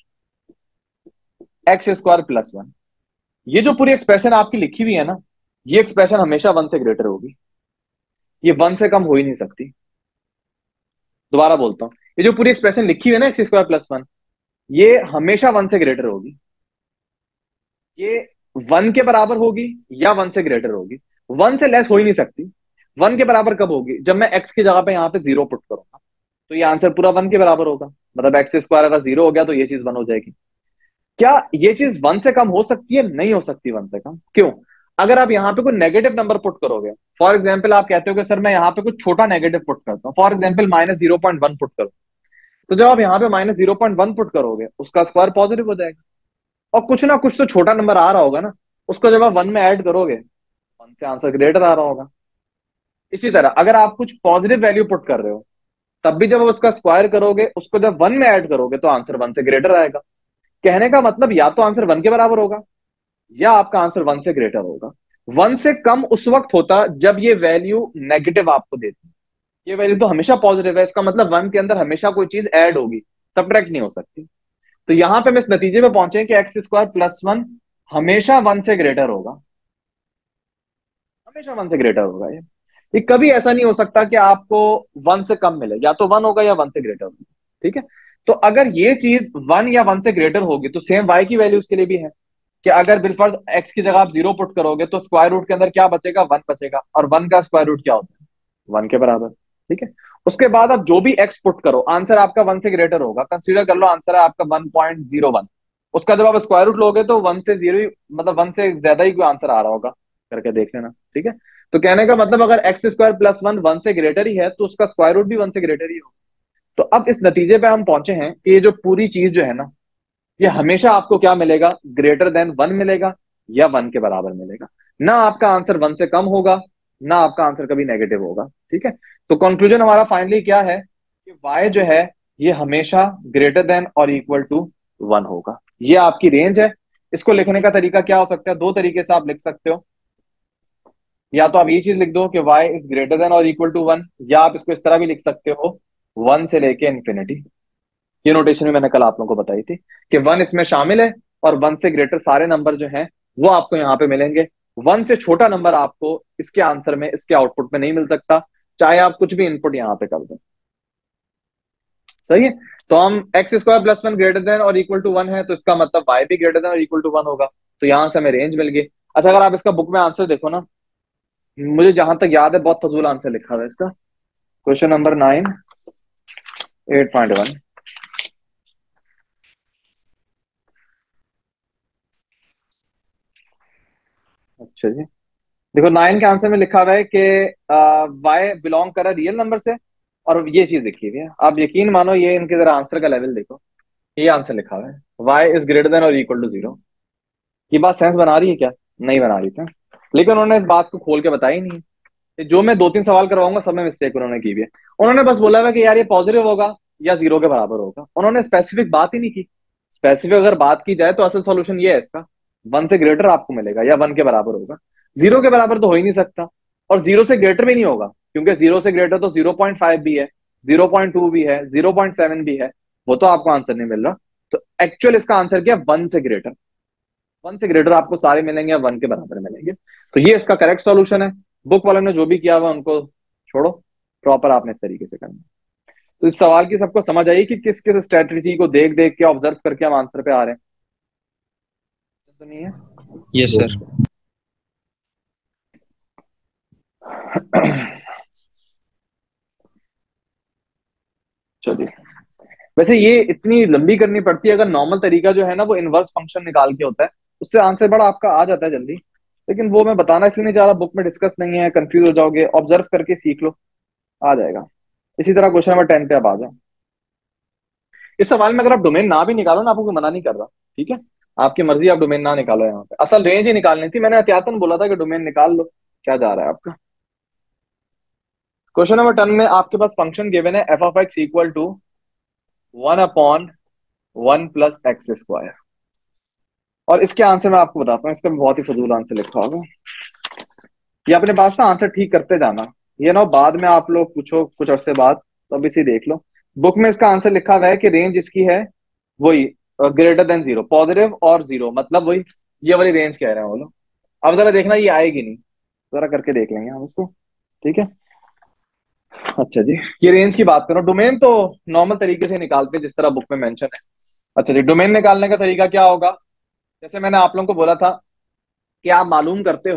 A: एक्स स्क्वायर प्लस वन, ये जो पूरी एक्सप्रेशन आपकी लिखी हुई है ना, ये एक्सप्रेशन हमेशा वन से ग्रेटर होगी, ये वन से कम हो ही नहीं सकती। दोबारा बोलता हूं, ये जो पूरी एक्सप्रेशन लिखी हुई है ना एक्स स्क्वायर प्लस वन, ये हमेशा वन से ग्रेटर होगी। ये वन के बराबर होगी या वन से ग्रेटर होगी, वन से लेस हो ही नहीं सकती। वन के बराबर कब होगी? जब मैं एक्स की जगह पे यहाँ पे जीरो पुट करूंगा, तो ये आंसर पूरा वन के बराबर होगा। मतलब एक्स स्क्वायर अगर जीरो हो गया तो ये चीज वन हो जाएगी। क्या ये चीज वन से कम हो सकती है? नहीं हो सकती वन से कम। क्यों? अगर आप यहाँ पे कोई नेगेटिव नंबर पुट करोगे, फॉर एग्जाम्पल आप कहते हो कि सर मैं यहाँ पे कुछ छोटा नेगेटिव पुट करता हूँ, for example minus zero point one put करो, तो जब आप यहाँ पे minus zero point one put करोगे उसका स्क्वायर पॉजिटिव हो जाएगा, और कुछ ना कुछ तो छोटा नंबर आ रहा होगा ना, उसको जब आप वन में ऐड करोगे वन से आंसर ग्रेटर आ रहा होगा। इसी तरह अगर आप कुछ पॉजिटिव वैल्यू पुट कर रहे हो, तब भी जब आप उसका स्क्वायर करोगे, उसको जब वन में ऐड करोगे तो आंसर वन से ग्रेटर आएगा। कहने का मतलब या तो आंसर वन के बराबर होगा या आपका आंसर वन से ग्रेटर होगा। वन से कम उस वक्त होता जब ये वैल्यू नेगेटिव आपको देती, ये वैल्यू तो हमेशा पॉजिटिव है, इसका मतलब वन के अंदर हमेशा कोई चीज ऐड होगी, सब्ट्रैक्ट नहीं हो सकती। तो यहां पे हम इस नतीजे पे पहुंचे कि एक्स स्क्वायर प्लस वन हमेशा वन से ग्रेटर होगा, हमेशा वन से ग्रेटर होगा। ये ये कभी ऐसा नहीं हो सकता कि आपको वन से कम मिले, या तो वन होगा या वन से ग्रेटर होगा। ठीक है, तो अगर ये चीज वन या वन से ग्रेटर होगी तो सेम वाई की वैल्यू उसके लिए भी है कि अगर बिलफर्ज एक्स की जगह आप जीरो पुट करोगे तो स्क्वायर रूट के अंदर क्या बचेगा? वन बचेगा, और वन का स्क्वायर रूट क्या होता है? वन के बराबर। ठीक है, उसके बाद आप जो भी एक्स पुट करो आंसर आपका वन से ग्रेटर होगा। कंसीडर कर लो आंसर है आपका वन पॉइंट जीरो वन, उसका जब आप स्क्वायर रूट लोगे तो वन से जीरो, मतलब वन से ज्यादा ही कोई आंसर आ रहा होगा, करके देख लेना। ठीक है, तो कहने का मतलब अगर x square plus one one से ग्रेटर ही है तो उसका स्क्वायर रूट भी वन से ग्रेटर ही होगा। तो अब इस नतीजे पे हम पहुंचे हैं कि ये जो पूरी चीज जो है ना, ये हमेशा आपको क्या मिलेगा? ग्रेटर देन वन मिलेगा या वन के बराबर मिलेगा। ना आपका आंसर वन से कम होगा, ना आपका आंसर कभी नेगेटिव होगा। ठीक है, तो कंक्लूजन हमारा फाइनली क्या है कि y जो है ये हमेशा ग्रेटर देन और इक्वल टू वन होगा। ये आपकी रेंज है। इसको लिखने का तरीका क्या हो सकता है? दो तरीके से आप लिख सकते हो। या तो आप ये चीज लिख दो कि y इज ग्रेटर देन और इक्वल टू वन, या आप इसको इस तरह भी लिख सकते हो वन से लेके इन्फिनिटी। ये नोटेशन भी मैंने कल आप लोगों को बताई थी कि वन इसमें शामिल है और वन से ग्रेटर सारे नंबर जो हैं वो आपको यहाँ पे मिलेंगे। वन से छोटा नंबर आपको इसके आंसर में, इसके आउटपुट में नहीं मिल सकता, चाहे आप कुछ भी इनपुट यहाँ पे कर दें। सही है, तो हम x square plus one greater than और इक्वल टू वन है, तो इसका मतलब वाई भी ग्रेटर देन और इक्वल टू वन होगा। तो यहां से हमें रेंज मिल गई। अच्छा, अगर आप इसका बुक में आंसर देखो ना, मुझे जहां तक याद है बहुत फजूल आंसर लिखा हुआ है इसका। Question number nine eight point one, अच्छा जी, देखो नाइन के आंसर में लिखा हुआ है कि वाई बिलोंग कर रहा है रियल नंबर से, और ये चीज लिखी हुई है। आप यकीन मानो, ये इनके जरा आंसर का लेवल देखो, ये आंसर लिखा हुआ है वाई इज ग्रेटर देन और इक्वल टू जीरो। ये बात सेंस बना रही है क्या? नहीं बना रही सेंस, लेकिन उन्होंने इस बात को खोल के बताई नहीं। ये जो मैं दो तीन सवाल करवाऊंगा सब में मिस्टेक उन्होंने की हुई है। उन्होंने बस बोला हुआ कि यार ये पॉजिटिव होगा या जीरो के बराबर होगा, उन्होंने स्पेसिफिक बात ही नहीं की। स्पेसिफिक अगर बात की जाए तो असल सॉल्यूशन ये है इसका, वन से ग्रेटर आपको मिलेगा या वन के बराबर होगा। जीरो के बराबर तो हो ही नहीं सकता, और जीरो से ग्रेटर भी नहीं होगा, क्योंकि जीरो से ग्रेटर तो जीरो पॉइंट फाइव भी है, जीरो पॉइंट टू भी है, जीरो पॉइंट सेवन भी है, वो तो आपको आंसर नहीं मिल रहा। तो एक्चुअल इसका आंसर क्या? वन से ग्रेटर। वन से ग्रेटर आपको सारे मिलेंगे या वन के बराबर मिलेंगे। तो ये इसका करेक्ट सॉल्यूशन है। बुक वालों ने जो भी किया हुआ उनको छोड़ो, प्रॉपर आपने इस तरीके से करना। तो इस सवाल की सबको समझ आई कि किस किस स्ट्रेटजी को देख देख के ऑब्जर्व करके हम आंसर पे आ रहे हैं? तो नहीं है?
F: Yes sir.
A: चलिए, वैसे ये इतनी लंबी करनी पड़ती है, अगर नॉर्मल तरीका जो है ना वो इनवर्स फंक्शन निकाल के होता है, उससे आंसर बड़ा आपका आ जाता है जल्दी। लेकिन वो मैं बताना इसलिए नहीं चाह रहा, बुक में डिस्कस नहीं है, कंफ्यूज हो जाओगे, ऑब्जर्व करके सीख लो, आ जाएगा। इसी तरह क्वेश्चन नंबर टेन पे आप आ जाओ। इस सवाल में अगर आप डोमेन ना भी निकालो ना, आपको कोई मना नहीं कर रहा, ठीक है, आपकी मर्जी, आप डोमेन ना निकालो। यहाँ पे असल रेंज ही निकालनी थी, मैंने एहतियातन बोला था कि डोमेन निकाल लो, क्या जा रहा है आपका। क्वेश्चन नंबर टेन में आपके पास फंक्शन गिवन है F of x equal to one upon one plus x square, और इसके आंसर मैं आपको बताता हूँ। इसका बहुत ही फजूल आंसर लिखा होगा, ये अपने पास ना आंसर ठीक करते जाना, ये ना बाद में आप लोग पूछो कुछ अरसे बाद, तो अभी से देख लो। बुक में इसका आंसर लिखा हुआ है कि रेंज इसकी है वही ग्रेटर देन जीरो, पॉजिटिव और जीरो, मतलब वही ये वाली रेंज कह रहे हैं वो लोग। अब जरा देखना ये आएगी नहीं, जरा करके देख लेंगे हम इसको, ठीक है। अच्छा जी, ये रेंज की बात करो, डोमेन तो नॉर्मल तरीके से निकालते हैं जिस तरह बुक में मेंशन है। अच्छा जी, डोमेन निकालने का तरीका क्या होगा? जैसे मैंने आप लोगों को बोला था कि आप मालूम करते हो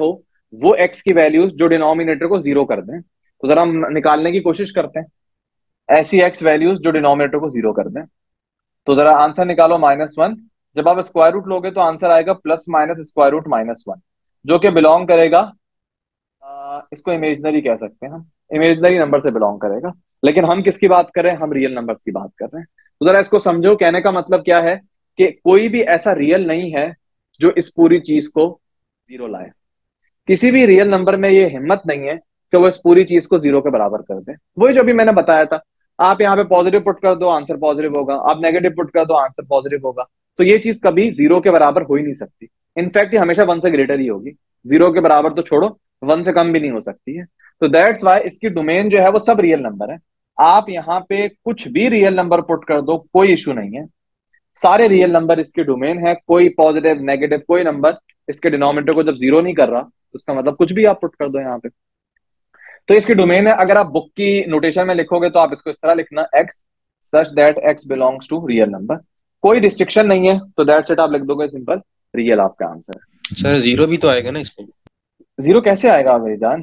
A: वो एक्स की वैल्यूज जो डिनोमिनेटर को जीरो कर दें। तो जरा हम निकालने की कोशिश करते हैं ऐसी एक्स वैल्यूज जो डिनोमिनेटर को जीरो कर दें। तो जरा आंसर निकालो माइनस वन। जब आप स्क्वायर रूट लोगे तो आंसर आएगा plus minus square root minus one, जो कि बिलोंग करेगा, आ, इसको इमेजनरी कह सकते हैं हम, इमेजनरी नंबर से बिलोंग करेगा। लेकिन हम किसकी बात कर रहे हैं? हम रियल नंबर की बात कर रहे हैं। तो जरा इसको समझो, कहने का मतलब क्या है कि कोई भी ऐसा रियल नहीं है जो इस पूरी चीज को जीरो लाए। किसी भी रियल नंबर में ये हिम्मत नहीं है कि वो इस पूरी चीज को जीरो के बराबर कर दे। वही जो अभी मैंने बताया था, आप यहाँ पे पॉजिटिव पुट कर दो आंसर पॉजिटिव होगा, आप नेगेटिव पुट कर दो आंसर पॉजिटिव होगा। तो ये चीज कभी जीरो के बराबर हो ही नहीं सकती। इनफैक्ट ये हमेशा वन से ग्रेटर ही होगी। जीरो के बराबर तो छोड़ो, वन से कम भी नहीं हो सकती है। तो दैट्स वाई इसकी डोमेन जो है वो सब रियल नंबर है। आप यहाँ पे कुछ भी रियल नंबर पुट कर दो, कोई इशू नहीं है। सारे रियल नंबर इसकी डोमेन है। कोई पॉजिटिव नेगेटिव कोई नंबर इसके डिनोमिनेटर को जब जीरो नहीं कर रहा, तो उसका मतलब कुछ भी आप पुट कर दो यहाँ पे। तो इसकी डोमेन है। अगर आप बुक की नोटेशन में लिखोगे तो आप इसको इस तरह लिखना, x such that x belongs to real number. कोई रिस्ट्रिक्शन नहीं है, तो दैट्स इट, आप लिख दोगे सिंपल रियल आपका आंसर है।
E: सर जीरो भी तो आएगा ना इसमें?
A: जीरो कैसे आएगा भाईजान?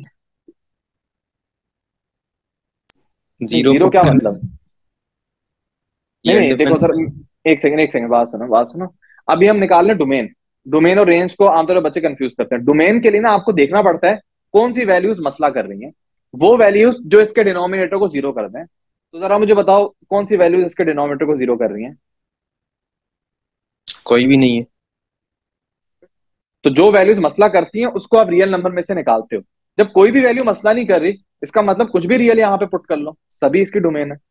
E: जीरो
A: जीरो
E: पुट
A: क्या
E: करने
A: मतलब?
E: से
A: नहीं
E: ये
A: नहीं देखो सर,
E: डिफरेंट।
A: एक सेकंड एक सेकंड, बात सुनो बात सुनो। अभी हम निकाल लें डोमेन। डोमेन और रेंज को आमतौर पर बच्चे कंफ्यूज करते हैं। डोमेन के लिए ना आपको देखना पड़ता है कौन सी वैल्यूज मसला कर रही हैं, वो वैल्यूज जो इसके डिनोमिनेटर को जीरो कर दें। तो जरा मुझे बताओ कौन सी वैल्यूज इसके डिनोमिनेटर को जीरो कर रही हैं?
E: कोई भी नहीं है।
A: तो जो वैल्यूज मसला करती हैं उसको आप रियल नंबर में से निकालते हो। जब कोई भी वैल्यू मसला नहीं कर रही, इसका मतलब कुछ भी रियल यहाँ पे पुट कर लो, सभी इसकी डोमेन है।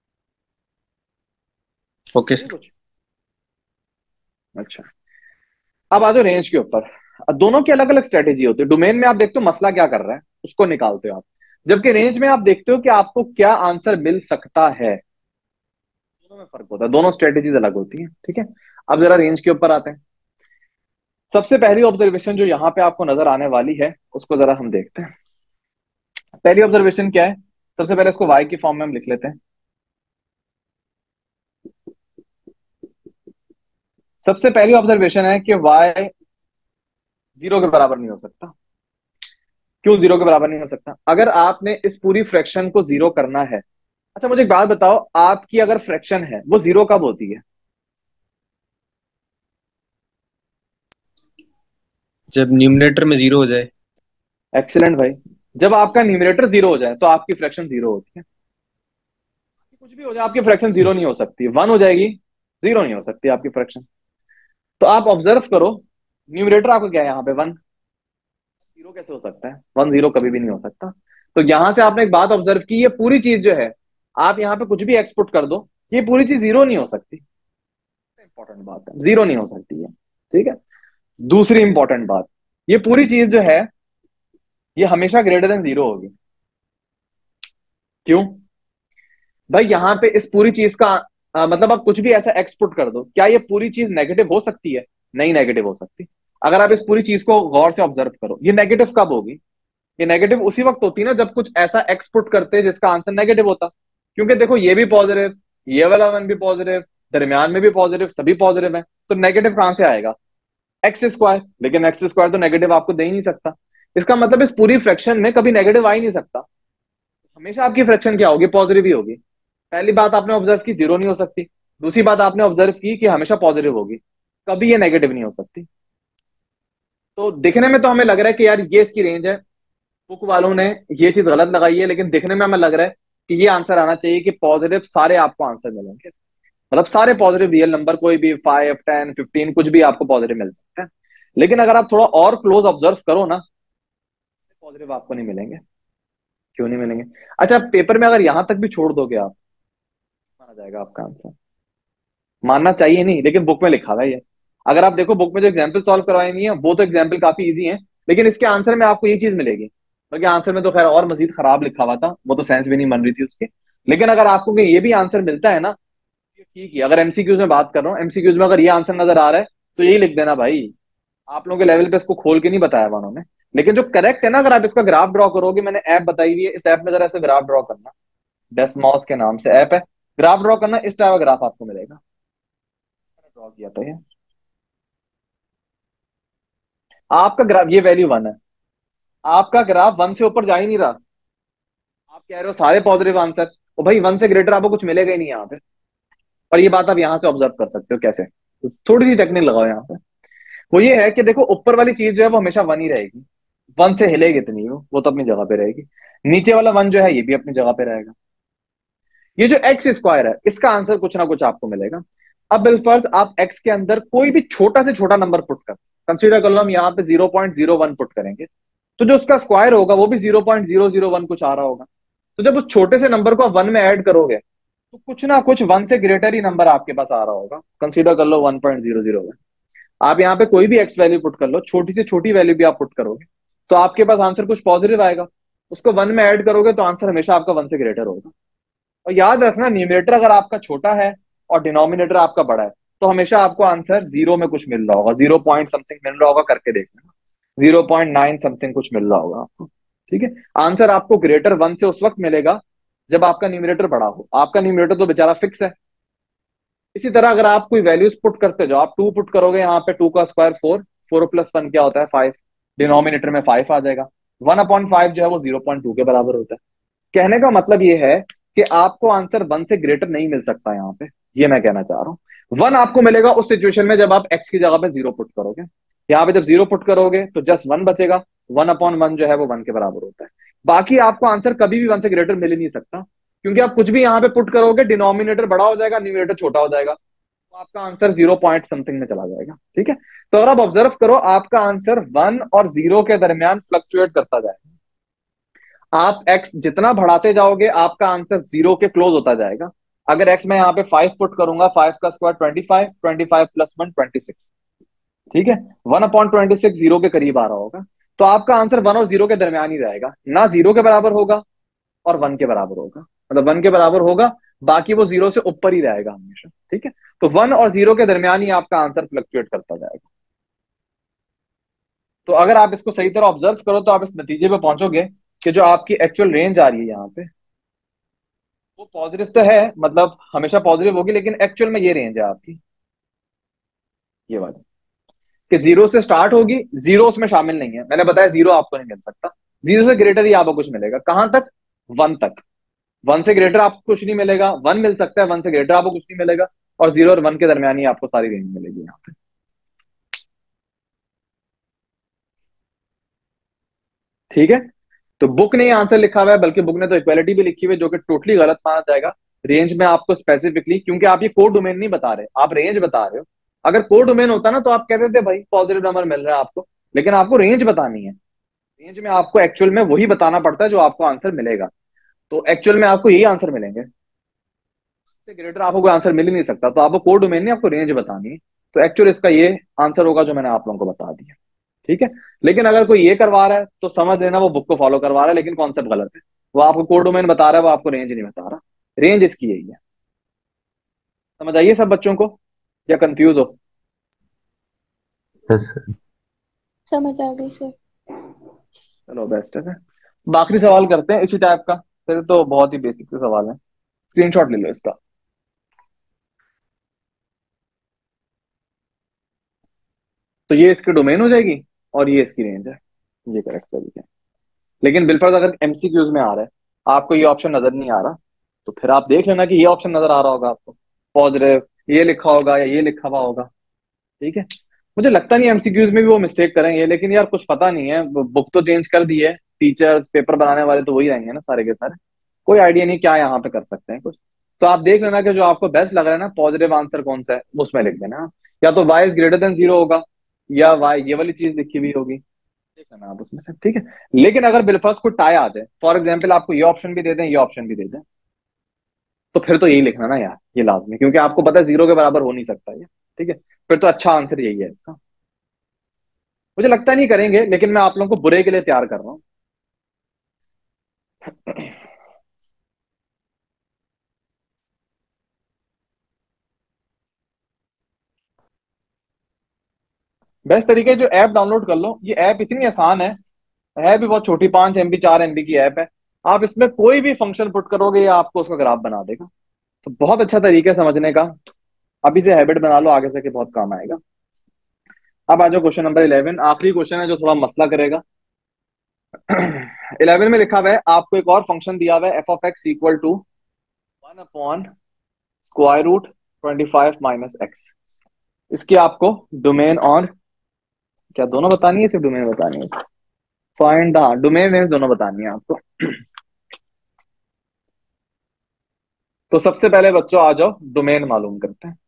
E: ओके
A: ये
E: सर।
A: कुछ अच्छा। अब आ जाओ रेंज के ऊपर। अब दोनों की अलग अलग स्ट्रेटेजी होती है। डोमेन में आप देखते हो मसला क्या कर रहा है, उसको निकालते हो आप। जबकि रेंज में आप देखते हो कि आपको क्या आंसर मिल सकता है। दोनों में फर्क होता है, दोनों स्ट्रेटेजीज अलग होती हैं। ठीक है, अब जरा रेंज के ऊपर आते हैं। सबसे पहली ऑब्जर्वेशन जो यहाँ पे आपको नजर आने वाली है, उसको जरा हम देखते हैं। पहली ऑब्जर्वेशन क्या है? सबसे पहले इसको वाई की फॉर्म में हम लिख लेते हैं। सबसे पहली ऑब्जर्वेशन है कि वाई जीरो के बराबर नहीं हो सकता। क्यों जीरो के बराबर नहीं हो सकता? अगर आपने इस पूरी फ्रैक्शन को जीरो करना है, अच्छा मुझे एक बात बताओ, आपकी अगर फ्रैक्शन है वो जीरो कब होती है?
E: जब न्यूमरेटर में जीरो हो जाए।
A: एक्सीलेंट भाई। जब आपका न्यूमरेटर जीरो हो जाए तो आपकी फ्रैक्शन जीरो होती है। कुछ भी हो जाए आपकी फ्रैक्शन जीरो नहीं हो सकती। वन हो जाएगी, जीरो नहीं हो सकती आपकी फ्रैक्शन। तो आप ऑब्जर्व करो, न्यूमरेटर आपका क्या है यहाँ पे? वन। जीरो कैसे हो सकता है? वन जीरो कभी भी नहीं हो सकता। तो यहां से आपने एक बात ऑब्जर्व की, ये पूरी चीज जो है, आप यहाँ पे कुछ भी एक्सपोर्ट कर दो, ये पूरी चीज जीरो नहीं हो सकती। इंपॉर्टेंट बात है, जीरो नहीं हो सकती है। ठीक है, दूसरी इंपॉर्टेंट बात, ये पूरी चीज जो है ये हमेशा ग्रेटर देन जीरो होगी। क्यों भाई? यहाँ पे इस पूरी चीज का आ, मतलब आप कुछ भी ऐसा एक्सपोर्ट कर दो, क्या ये पूरी चीज नेगेटिव हो सकती है? नहीं नेगेटिव हो सकती। अगर आप इस पूरी चीज को गौर से ऑब्जर्व करो, ये नेगेटिव कब होगी? ये नेगेटिव उसी वक्त होती है ना जब कुछ ऐसा एक्सपोर्ट करते हैं जिसका आंसर नेगेटिव होता। क्योंकि देखो ये भी पॉजिटिव, ये वाला वन भी पॉजिटिव, दरमियान में भी पॉजिटिव, सभी पॉजिटिव है, तो नेगेटिव कहां से आएगा? X square. लेकिन एक्स स्क्वायर तो नेगेटिव आपको दे ही नहीं सकता। इसका मतलब इस पूरी फ्रैक्शन में कभी नेगेटिव आ ही नहीं सकता। हमेशा आपकी फ्रैक्शन क्या होगी? पॉजिटिव ही होगी। पहली बात आपने ऑब्जर्व की, जीरो नहीं हो सकती। दूसरी बात आपने ऑब्जर्व की कि हमेशा पॉजिटिव होगी, कभी ये नेगेटिव नहीं हो सकती। तो दिखने में तो हमें लग रहा है कि यार ये इसकी रेंज है, बुक वालों ने ये चीज गलत लगाई है, लेकिन दिखने में हमें लग रहा है कि ये आंसर आना चाहिए कि पॉजिटिव सारे आपको आंसर मिलेंगे। मतलब सारे पॉजिटिव रियल नंबर, कोई भी फाइव टेन फिफ्टीन कुछ भी आपको पॉजिटिव मिल सकता है। लेकिन अगर आप थोड़ा और क्लोज ऑब्जर्व करो ना, पॉजिटिव आपको नहीं मिलेंगे। क्यों नहीं मिलेंगे? अच्छा, पेपर में अगर यहां तक भी छोड़ दोगे आप, माना जाएगा आपका आंसर? मानना चाहिए नहीं, लेकिन बुक में लिखा हुआ है ये। अगर आप देखो बुक में जो एग्जाम्पल सॉल्व करवाई नहीं है, वो तो एग्जाम्पल काफी इजी है, लेकिन इसके आंसर में आपको ये चीज मिलेगी। बल्कि आंसर में तो खैर और मजीद खराब लिखा हुआ था, वो तो सेंस भी नहीं बन रही थी उसकी। लेकिन अगर आपको ये भी आंसर मिलता है ना, ये ठीक है। अगर एमसीक्यूज में बात कर रहा हूँ, एमसीक्यूज में अगर ये आंसर नजर आ रहा है तो यही लिख देना भाई। आप लोगों के लेवल पे इसको खोल के नहीं बताया हुआ उन्होंने। लेकिन जो करेक्ट है ना, अगर आप इसका ग्राफ ड्रॉ करोगे, मैंने ऐप बताई हुई है, इस ऐप में जरा ऐसे ग्राफ ड्रॉ करना, डेस्मॉस के नाम से ऐप है, ग्राफ ड्रॉ करना, इस टाइप का ग्राफ आपको मिलेगा। ड्रॉ किया था ये आपका ग्राफ, ये वैल्यू वन है, आपका ग्राफ वन से ऊपर जा ही नहीं रहा, आप कह रहे हो सारे पॉजिटिव आंसर, तो भाई वन से ग्रेटर आपको कुछ मिलेगा ही नहीं यहाँ पे। और ये बात आप यहाँ से ऑब्जर्व कर सकते हो कैसे, तो थोड़ी सी टेक्निक लगाओ यहाँ पे। वो ये है कि देखो ऊपर वाली चीज जो है वो हमेशा वन ही रहेगी, वन से हिलेगी इतनी, वो वो तो अपनी जगह पे रहेगी। नीचे वाला वन जो है ये भी अपनी जगह पे रहेगा। ये जो एक्स स्क्वायर है इसका आंसर कुछ ना कुछ आपको मिलेगा। अब बिलफर्ज आप एक्स के अंदर कोई भी छोटा से छोटा नंबर पुट कर, कंसीडर कर लो हम यहाँ पे zero point zero one put करेंगे, तो जो उसका स्क्वायर होगा वो भी zero point zero zero one कुछ आ रहा होगा। तो जब उस छोटे से नंबर को आप वन में ऐड करोगे तो कुछ ना कुछ वन से ग्रेटर ही नंबर आपके पास आ रहा होगा। कंसीडर कर लो one point zero zero one. आप यहाँ पे कोई भी एक्स वैल्यू पुट कर लो, छोटी से छोटी वैल्यू भी आप पुट करोगे तो आपके पास आंसर कुछ पॉजिटिव आएगा। उसको वन में ऐड करोगे तो आंसर हमेशा आपका वन से ग्रेटर होगा। और याद रखना न्यूमरेटर अगर आपका छोटा है और डिनोमिनेटर आपका बड़ा है तो हमेशा आपको आंसर जीरो में कुछ मिल रहा होगा, जीरो पॉइंट समथिंग मिल रहा होगा, करके देख लेना, जीरो पॉइंट नाइन समथिंग कुछ मिल रहा होगा आपको। ठीक है, आंसर आपको ग्रेटर वन से उस वक्त मिलेगा जब आपका न्यूमरेटर बड़ा हो। आपका न्यूमरेटर तो बेचारा फिक्स है। इसी तरह अगर आप कोई वैल्यूज पुट करते जाओ, आप टू पुट करोगे यहाँ पे, टू का square four, four plus one क्या होता है फाइव, डिनोमिनेटर में फाइव आ जाएगा। वन अपॉइंट फाइव जो है वो जीरो पॉइंट टू के बराबर होता है। कहने का मतलब ये है कि आपको आंसर वन से ग्रेटर नहीं मिल सकता यहाँ पे, ये मैं कहना चाह रहा हूँ। वन आपको मिलेगा उस सिचुएशन में जब आप एक्स की जगह पे जीरो पुट करोगे। यहाँ पे जब जीरो पुट करोगे तो जस्ट वन बचेगा, वन अपॉन वन जो है वो वन के बराबर होता है। बाकी आपको आंसर कभी भी वन से ग्रेटर मिल ही नहीं सकता, क्योंकि आप कुछ भी यहाँ पे पुट करोगे डिनोमिनेटर बड़ा हो जाएगा, न्यूमरेटर छोटा हो जाएगा, तो आपका आंसर जीरो पॉइंट समथिंग में चला जाएगा। ठीक है, तो अगर आप ऑब्जर्व करो आपका आंसर वन और जीरो के दरमियान फ्लक्चुएट करता जाएगा। आप एक्स जितना बढ़ाते जाओगे आपका आंसर जीरो के क्लोज होता जाएगा। अगर एक्स मैं यहाँ पे फाइव पुट करूंगा, फाइव का square twenty five, twenty five plus one twenty six. ठीक है, one upon twenty six zero के करीब आ रहा होगा, तो आपका आंसर वन और जीरो के दरमियान ही रहेगा, ना जीरो के बराबर होगा और वन के बराबर होगा, मतलब वन के बराबर होगा, बाकी वो जीरो से ऊपर ही रहेगा हमेशा। ठीक है, तो वन और जीरो के दरमियान ही आपका आंसर फ्लक्चुएट करता जाएगा। तो अगर आप इसको सही तरह ऑब्जर्व करो तो आप इस नतीजे पे पहुंचोगे कि जो आपकी एक्चुअल रेंज आ रही है यहाँ पे वो पॉजिटिव तो है, मतलब हमेशा पॉजिटिव होगी, लेकिन एक्चुअल में ये रेंज है आपकी, ये वाली, कि जीरो से स्टार्ट होगी, जीरो उसमें शामिल नहीं है, मैंने बताया जीरो आपको नहीं मिल सकता, जीरो से ग्रेटर ही आपको कुछ मिलेगा। कहां तक? वन तक। वन से ग्रेटर आपको कुछ नहीं मिलेगा, वन मिल सकता है, वन से ग्रेटर आपको कुछ नहीं मिलेगा, और जीरो और वन के दरमियान ही आपको सारी रेंज मिलेगी यहाँ पे। ठीक है, तो बुक ने आंसर लिखा हुआ है, बल्कि बुक ने तो इक्वालिटी भी लिखी हुई है, जो कि टोटली गलत माना जाएगा। रेंज में आपको स्पेसिफिकली, क्योंकि आप ये कोड डोमेन नहीं बता रहे, आप रेंज बता रहे हो। अगर कोड डोमेन होता ना तो आप कहते थे भाई पॉजिटिव नंबर मिल रहा है आपको, लेकिन आपको रेंज बतानी है। रेंज में आपको एक्चुअल में वही बताना पड़ता है जो आपको आंसर मिलेगा, तो एक्चुअल में आपको यही आंसर मिलेंगे, इससे ग्रेटर आपको कोई आंसर मिल ही नहीं सकता। तो आपको कोड डोमेन नहीं, आपको रेंज बतानी है, तो एक्चुअल इसका ये आंसर होगा जो मैंने आप लोगों को बता दिया। ठीक है, लेकिन अगर कोई ये करवा रहा है तो समझ लेना वो बुक को फॉलो करवा रहा है, लेकिन कॉन्सेप्ट गलत है। वो आपको कोड डोमेन बता रहा है, वो आपको रेंज नहीं बता रहा। रेंज इसकी यही है। समझ आइए सब बच्चों को, या कंफ्यूज हो?
B: समझ आ गई सर।
A: चलो बेस्ट है। बाकी सवाल करते हैं इसी टाइप का, फिर तो बहुत ही बेसिक से सवाल है, स्क्रीनशॉट ले लो इसका। तो ये इसकी डोमेन हो जाएगी और ये इसकी रेंज है, ये करेक्ट तरीके है। लेकिन बिलफर्ज अगर एमसीक्यूज में आ रहा है, आपको ये ऑप्शन नजर नहीं आ रहा, तो फिर आप देख लेना कि ये ऑप्शन नजर आ रहा होगा आपको, पॉजिटिव ये लिखा होगा या ये लिखा हुआ होगा। ठीक है, मुझे लगता नहीं एमसीक्यूज में भी वो मिस्टेक करेंगे, लेकिन यार कुछ पता नहीं है, बुक तो चेंज कर दी है, टीचर्स पेपर बनाने वाले तो वही रहेंगे ना सारे के सारे, कोई आइडिया नहीं क्या यहाँ पे कर सकते हैं कुछ। तो आप देख लेना कि जो आपको बेस्ट लग रहा है ना, पॉजिटिव आंसर कौन सा है उसमें लिख देना, या तो y is greater than zero होगा, या वाई ये वाली चीज लिखी हुई होगी, देख लेना आप उसमें से। ठीक है, लेकिन अगर बिलफर्स को टाई आ जाए, फॉर एग्जाम्पल आपको ये ऑप्शन भी दे दें ये ऑप्शन भी दे दें, तो फिर तो यही लिखना ना यार, ये लाजमी, क्योंकि आपको पता है जीरो के बराबर हो नहीं सकता ये। ठीक है, फिर तो अच्छा आंसर यही है इसका। मुझे लगता नहीं करेंगे, लेकिन मैं आप लोगों को बुरे के लिए तैयार कर रहा हूं। बेस्ट तरीके जो ऐप डाउनलोड कर लो, ये ऐप इतनी आसान है है भी बहुत छोटी, पांच एमबी चार एमबी की ऐप है। आप इसमें कोई भी फंक्शन पुट करोगे या आपको उसका ग्राफ बना देगा, तो बहुत अच्छा तरीका है समझने का। अभी से हैबिट बना लो, आगे से के बहुत काम आएगा। अब आ जाओ क्वेश्चन नंबर इलेवन, आखिरी क्वेश्चन है जो थोड़ा मसला करेगा। इलेवन में लिखा हुआ है आपको एक और फंक्शन दिया हुआ है F of x equal to one upon square root twenty five minus x. इसकी आपको डोमेन और क्या दोनों बतानी है, सिर्फ डोमेन बतानी है? फाइंड द डोमेन रेंज दोनों बतानी है आपको। तो सबसे पहले बच्चों आ जाओ डोमेन मालूम करते हैं।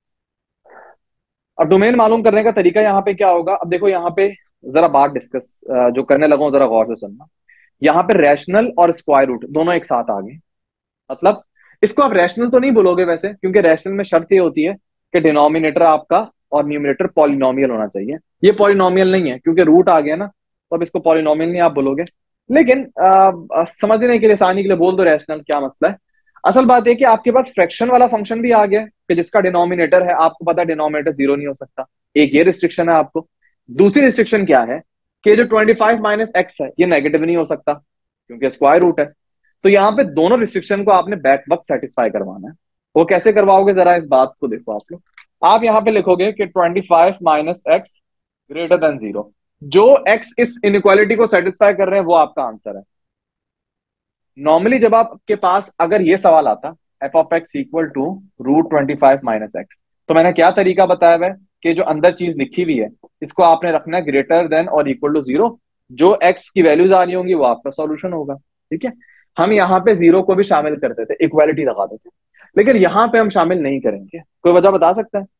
A: अब डोमेन मालूम करने का तरीका यहाँ पे क्या होगा, अब देखो यहाँ पे जरा बात डिस्कस जो करने लगा हूं जरा गौर से सुनना। यहाँ पे रैशनल और स्क्वायर रूट दोनों एक साथ आ गए। मतलब इसको आप रैशनल तो नहीं बोलोगे वैसे, क्योंकि रैशनल में शर्त ये होती है कि डिनोमिनेटर आपका और न्यूमिनेटर पॉलिनोमियल होना चाहिए। ये पॉलिनोमियल नहीं है क्योंकि रूट आ गया ना, तो अब इसको पॉलिनोमियल नहीं आप बोलोगे। लेकिन आ, आ, समझने के लिए आसानी के लिए बोल दो रैशनल, क्या मसला है। असल बात है कि आपके पास फ्रैक्शन वाला फंक्शन भी आ गया कि जिसका डिनोमिनेटर है, आपको पता है डिनोमिनेटर जीरो नहीं हो सकता। एक ये रिस्ट्रिक्शन है आपको। दूसरी रिस्ट्रिक्शन क्या है कि जो ट्वेंटी फाइव माइनस एक्स है ये नेगेटिव नहीं हो सकता क्योंकि स्क्वायर रूट है। तो यहाँ पे दोनों रिस्ट्रिक्शन को आपने बैक वक्त सेटिस्फाई करवाना है। वो कैसे करवाओगे, जरा इस बात को देखो आप लोग। आप यहाँ पे लिखोगे कि twenty five minus x greater than zero. जो एक्स इस इनइक्वालिटी को सेटिस्फाई कर रहे हैं वो आपका आंसर है। नॉर्मली जब आपके पास अगर ये सवाल आता f of x equal to root twenty five minus x, तो मैंने क्या तरीका बताया हुआ है कि जो अंदर चीज लिखी हुई है इसको आपने रखना है ग्रेटर देन और इक्वल टू जीरो। जो एक्स की वैल्यूज आ रही होंगी वो आपका सॉल्यूशन होगा। ठीक है, हम यहाँ पे जीरो को भी शामिल कर देते, इक्वालिटी लगा देते, लेकिन यहाँ पे हम शामिल नहीं करेंगे। कोई वजह बता सकता है?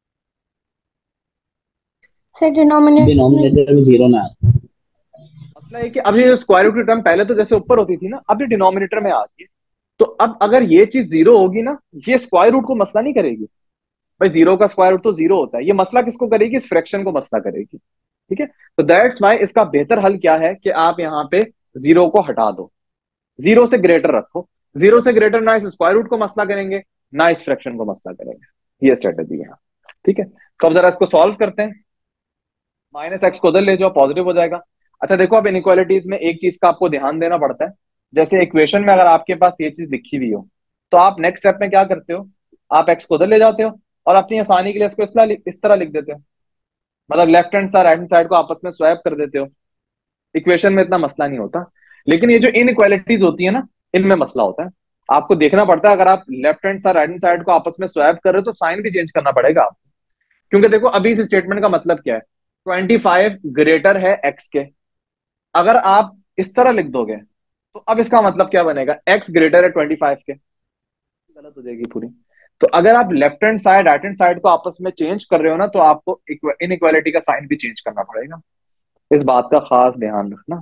B: सर डिनोमिनेटर
F: डिनोमिनेटर में जीरो ना आए।
A: मसला है कि अब ये स्क्वायर रूट की टर्म पहले तो जैसे ऊपर होती थी ना, अब ये डिनोमिनेटर में आ गई है। तो अब अगर ये चीज जीरो होगी ना, ये स्क्वायर रूट को मसला नहीं करेगी भाई। जीरो का स्क्वायर रूट तो जीरो होता है। ये मसला किसको करेगी, इस फ्रैक्शन को मसला करेगी। ठीक है, तो दैट्स वाई इसका बेहतर हल क्या है कि आप यहाँ पे जीरो को हटा दो, जीरो से ग्रेटर रखो। जीरो से ग्रेटर ना इस स्क्वायर रूट को मसला करेंगे ना इस फ्रैक्शन को मसला करेंगे। ये स्ट्रेटेजी है। ठीक है, तो अब जरा इसको सॉल्व करते हैं। माइनस एक्स को उधर ले जाओ, पॉजिटिव हो जाएगा। अच्छा देखो, अब इनइक्वालिटीज में एक चीज का आपको ध्यान देना पड़ता है। जैसे इक्वेशन में अगर आपके पास ये चीज लिखी हुई हो तो आप नेक्स्ट स्टेप में क्या करते हो, आप एक्स को उधर ले जाते हो और अपनी आसानी के लिए इसको इस तरह लिख देते हो। मतलब left hand side right hand side को आपस में स्वैप कर देते हो। इक्वेशन में इतना मसला नहीं होता, लेकिन ये जो इनइक्वालिटीज होती है ना, इनमें मसला होता है। आपको देखना पड़ता है, अगर आप left hand side right hand side को आपस में स्वैप कर रहे हो तो साइन भी चेंज करना पड़ेगा आपको। क्योंकि देखो अभी इस स्टेटमेंट का मतलब क्या है, ट्वेंटी फाइव ग्रेटर है एक्स के। अगर आप इस तरह लिख दोगे तो अब इसका मतलब क्या बनेगा, एक्स ग्रेटर है ट्वेंटी फाइव के, गलत हो जाएगी पूरी। तो अगर आप left hand side right hand side को आपस में चेंज कर रहे हो ना, तो आपको इनइक्वालिटी का साइन भी चेंज करना पड़ेगा। इस बात का खास ध्यान रखना।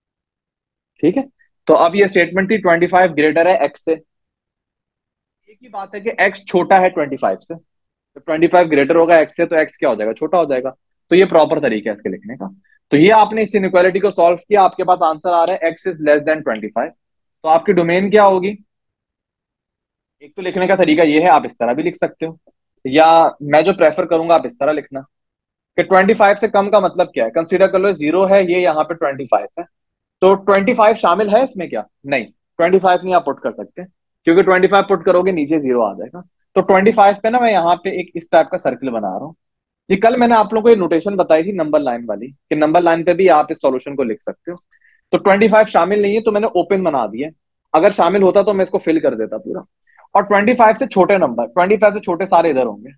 A: ठीक है, तो अब ये स्टेटमेंट थी ट्वेंटी फाइव ग्रेटर है एक्स से। एक ही बात है कि एक्स छोटा है ट्वेंटी फाइव से, तो ट्वेंटी फाइव ग्रेटर होगा एक्स से तो एक्स क्या हो जाएगा, छोटा हो जाएगा। तो ये प्रॉपर तरीका है इसके लिखने का। तो ये आपने इस इनइक्वालिटी को सॉल्व किया, आपके पास आंसर आ रहा है x is less than twenty five. तो आपकी डोमेन क्या होगी, एक तो लिखने का तरीका ये है, आप इस तरह भी लिख सकते हो, या मैं जो प्रेफर करूंगा आप इस तरह लिखना कि ट्वेंटी फाइव से कम का मतलब क्या है। कंसीडर कर लो जीरो है ये, यहाँ पे ट्वेंटी फाइव है, तो ट्वेंटी फाइव शामिल है इसमें क्या, नहीं, ट्वेंटी फाइव नहीं आप पुट कर सकते क्योंकि ट्वेंटी फाइव पुट करोगे नीचे जीरो आ जाएगा। तो ट्वेंटी फाइव पे ना मैं यहाँ पे एक इस टाइप का सर्किल बना रहा हूँ। ये कल मैंने आप लोगों को ये नोटेशन बताई थी नंबर लाइन वाली, कि नंबर लाइन पे भी आप इस सॉल्यूशन को लिख सकते हो। तो ट्वेंटी फाइव शामिल नहीं है तो मैंने ओपन बना दिया, अगर शामिल होता तो मैं इसको फिल कर देता पूरा। और ट्वेंटी फाइव से छोटे नंबर, ट्वेंटी फाइव से छोटे सारे इधर होंगे,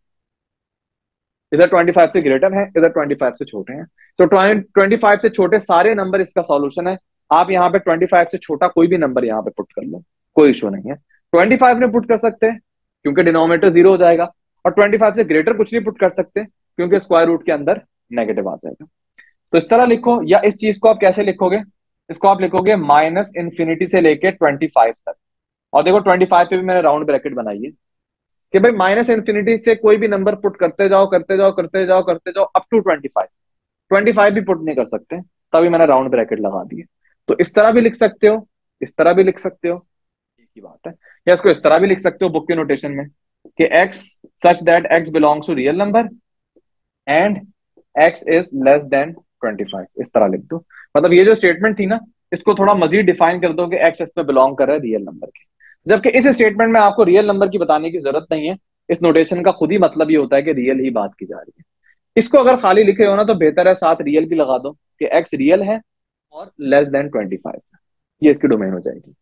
A: इधर ट्वेंटी फाइव से ग्रेटर है, इधर ट्वेंटी फाइव से छोटे हैं। तो ट्वेंटी फाइव से छोटे सारे नंबर इसका सॉल्यूशन है। आप यहाँ पे ट्वेंटी फाइव से छोटा कोई भी नंबर यहाँ पे पुट कर लो, कोई इशू नहीं है। ट्वेंटी फाइव में पुट कर सकते हैं क्योंकि डिनोमिनेटर जीरो हो जाएगा, और ट्वेंटी फाइव से ग्रेटर कुछ नहीं पुट कर सकते क्योंकि स्क्वायर रूट के अंदर नेगेटिव आ जाएगा। तो इस तरह लिखो, या इस चीज को आप कैसे लिखोगे, इसको आप लिखोगे माइनस इन्फिनिटी से लेके ट्वेंटी फाइव तक। और देखो ट्वेंटी फाइव पे भी मैंने राउंड ब्रैकेट बनाई है कि भाई माइनस इन्फिनिटी से कोई भी नंबर पुट करते जाओ करते जाओ करते जाओ करते जाओ up to twenty five. Twenty five भी पुट नहीं कर सकते, तभी मैंने राउंड ब्रैकेट लगा दिए। तो इस तरह भी लिख सकते हो, इस तरह भी लिख सकते हो, एक ही बात है। या इसको इस तरह भी लिख सकते हो बुक के नोटेशन में कि x such that x belongs to real number and x is less than twenty five, इस तरह लिख दो। मतलब ये जो स्टेटमेंट थी ना, इसको थोड़ा मजीद डिफाइन कर दो कि x इसमें बिलोंग कर रहा है रियल नंबर के, जबकि इस स्टेटमेंट में आपको रियल नंबर की बताने की जरूरत नहीं है। इस नोटेशन का खुद ही मतलब ये होता है कि रियल ही बात की जा रही है। इसको अगर खाली लिखे हो ना तो बेहतर है साथ रियल भी लगा दो कि x रियल है और लेस देन ट्वेंटी फाइव, ये इसकी डोमेन हो जाएगी।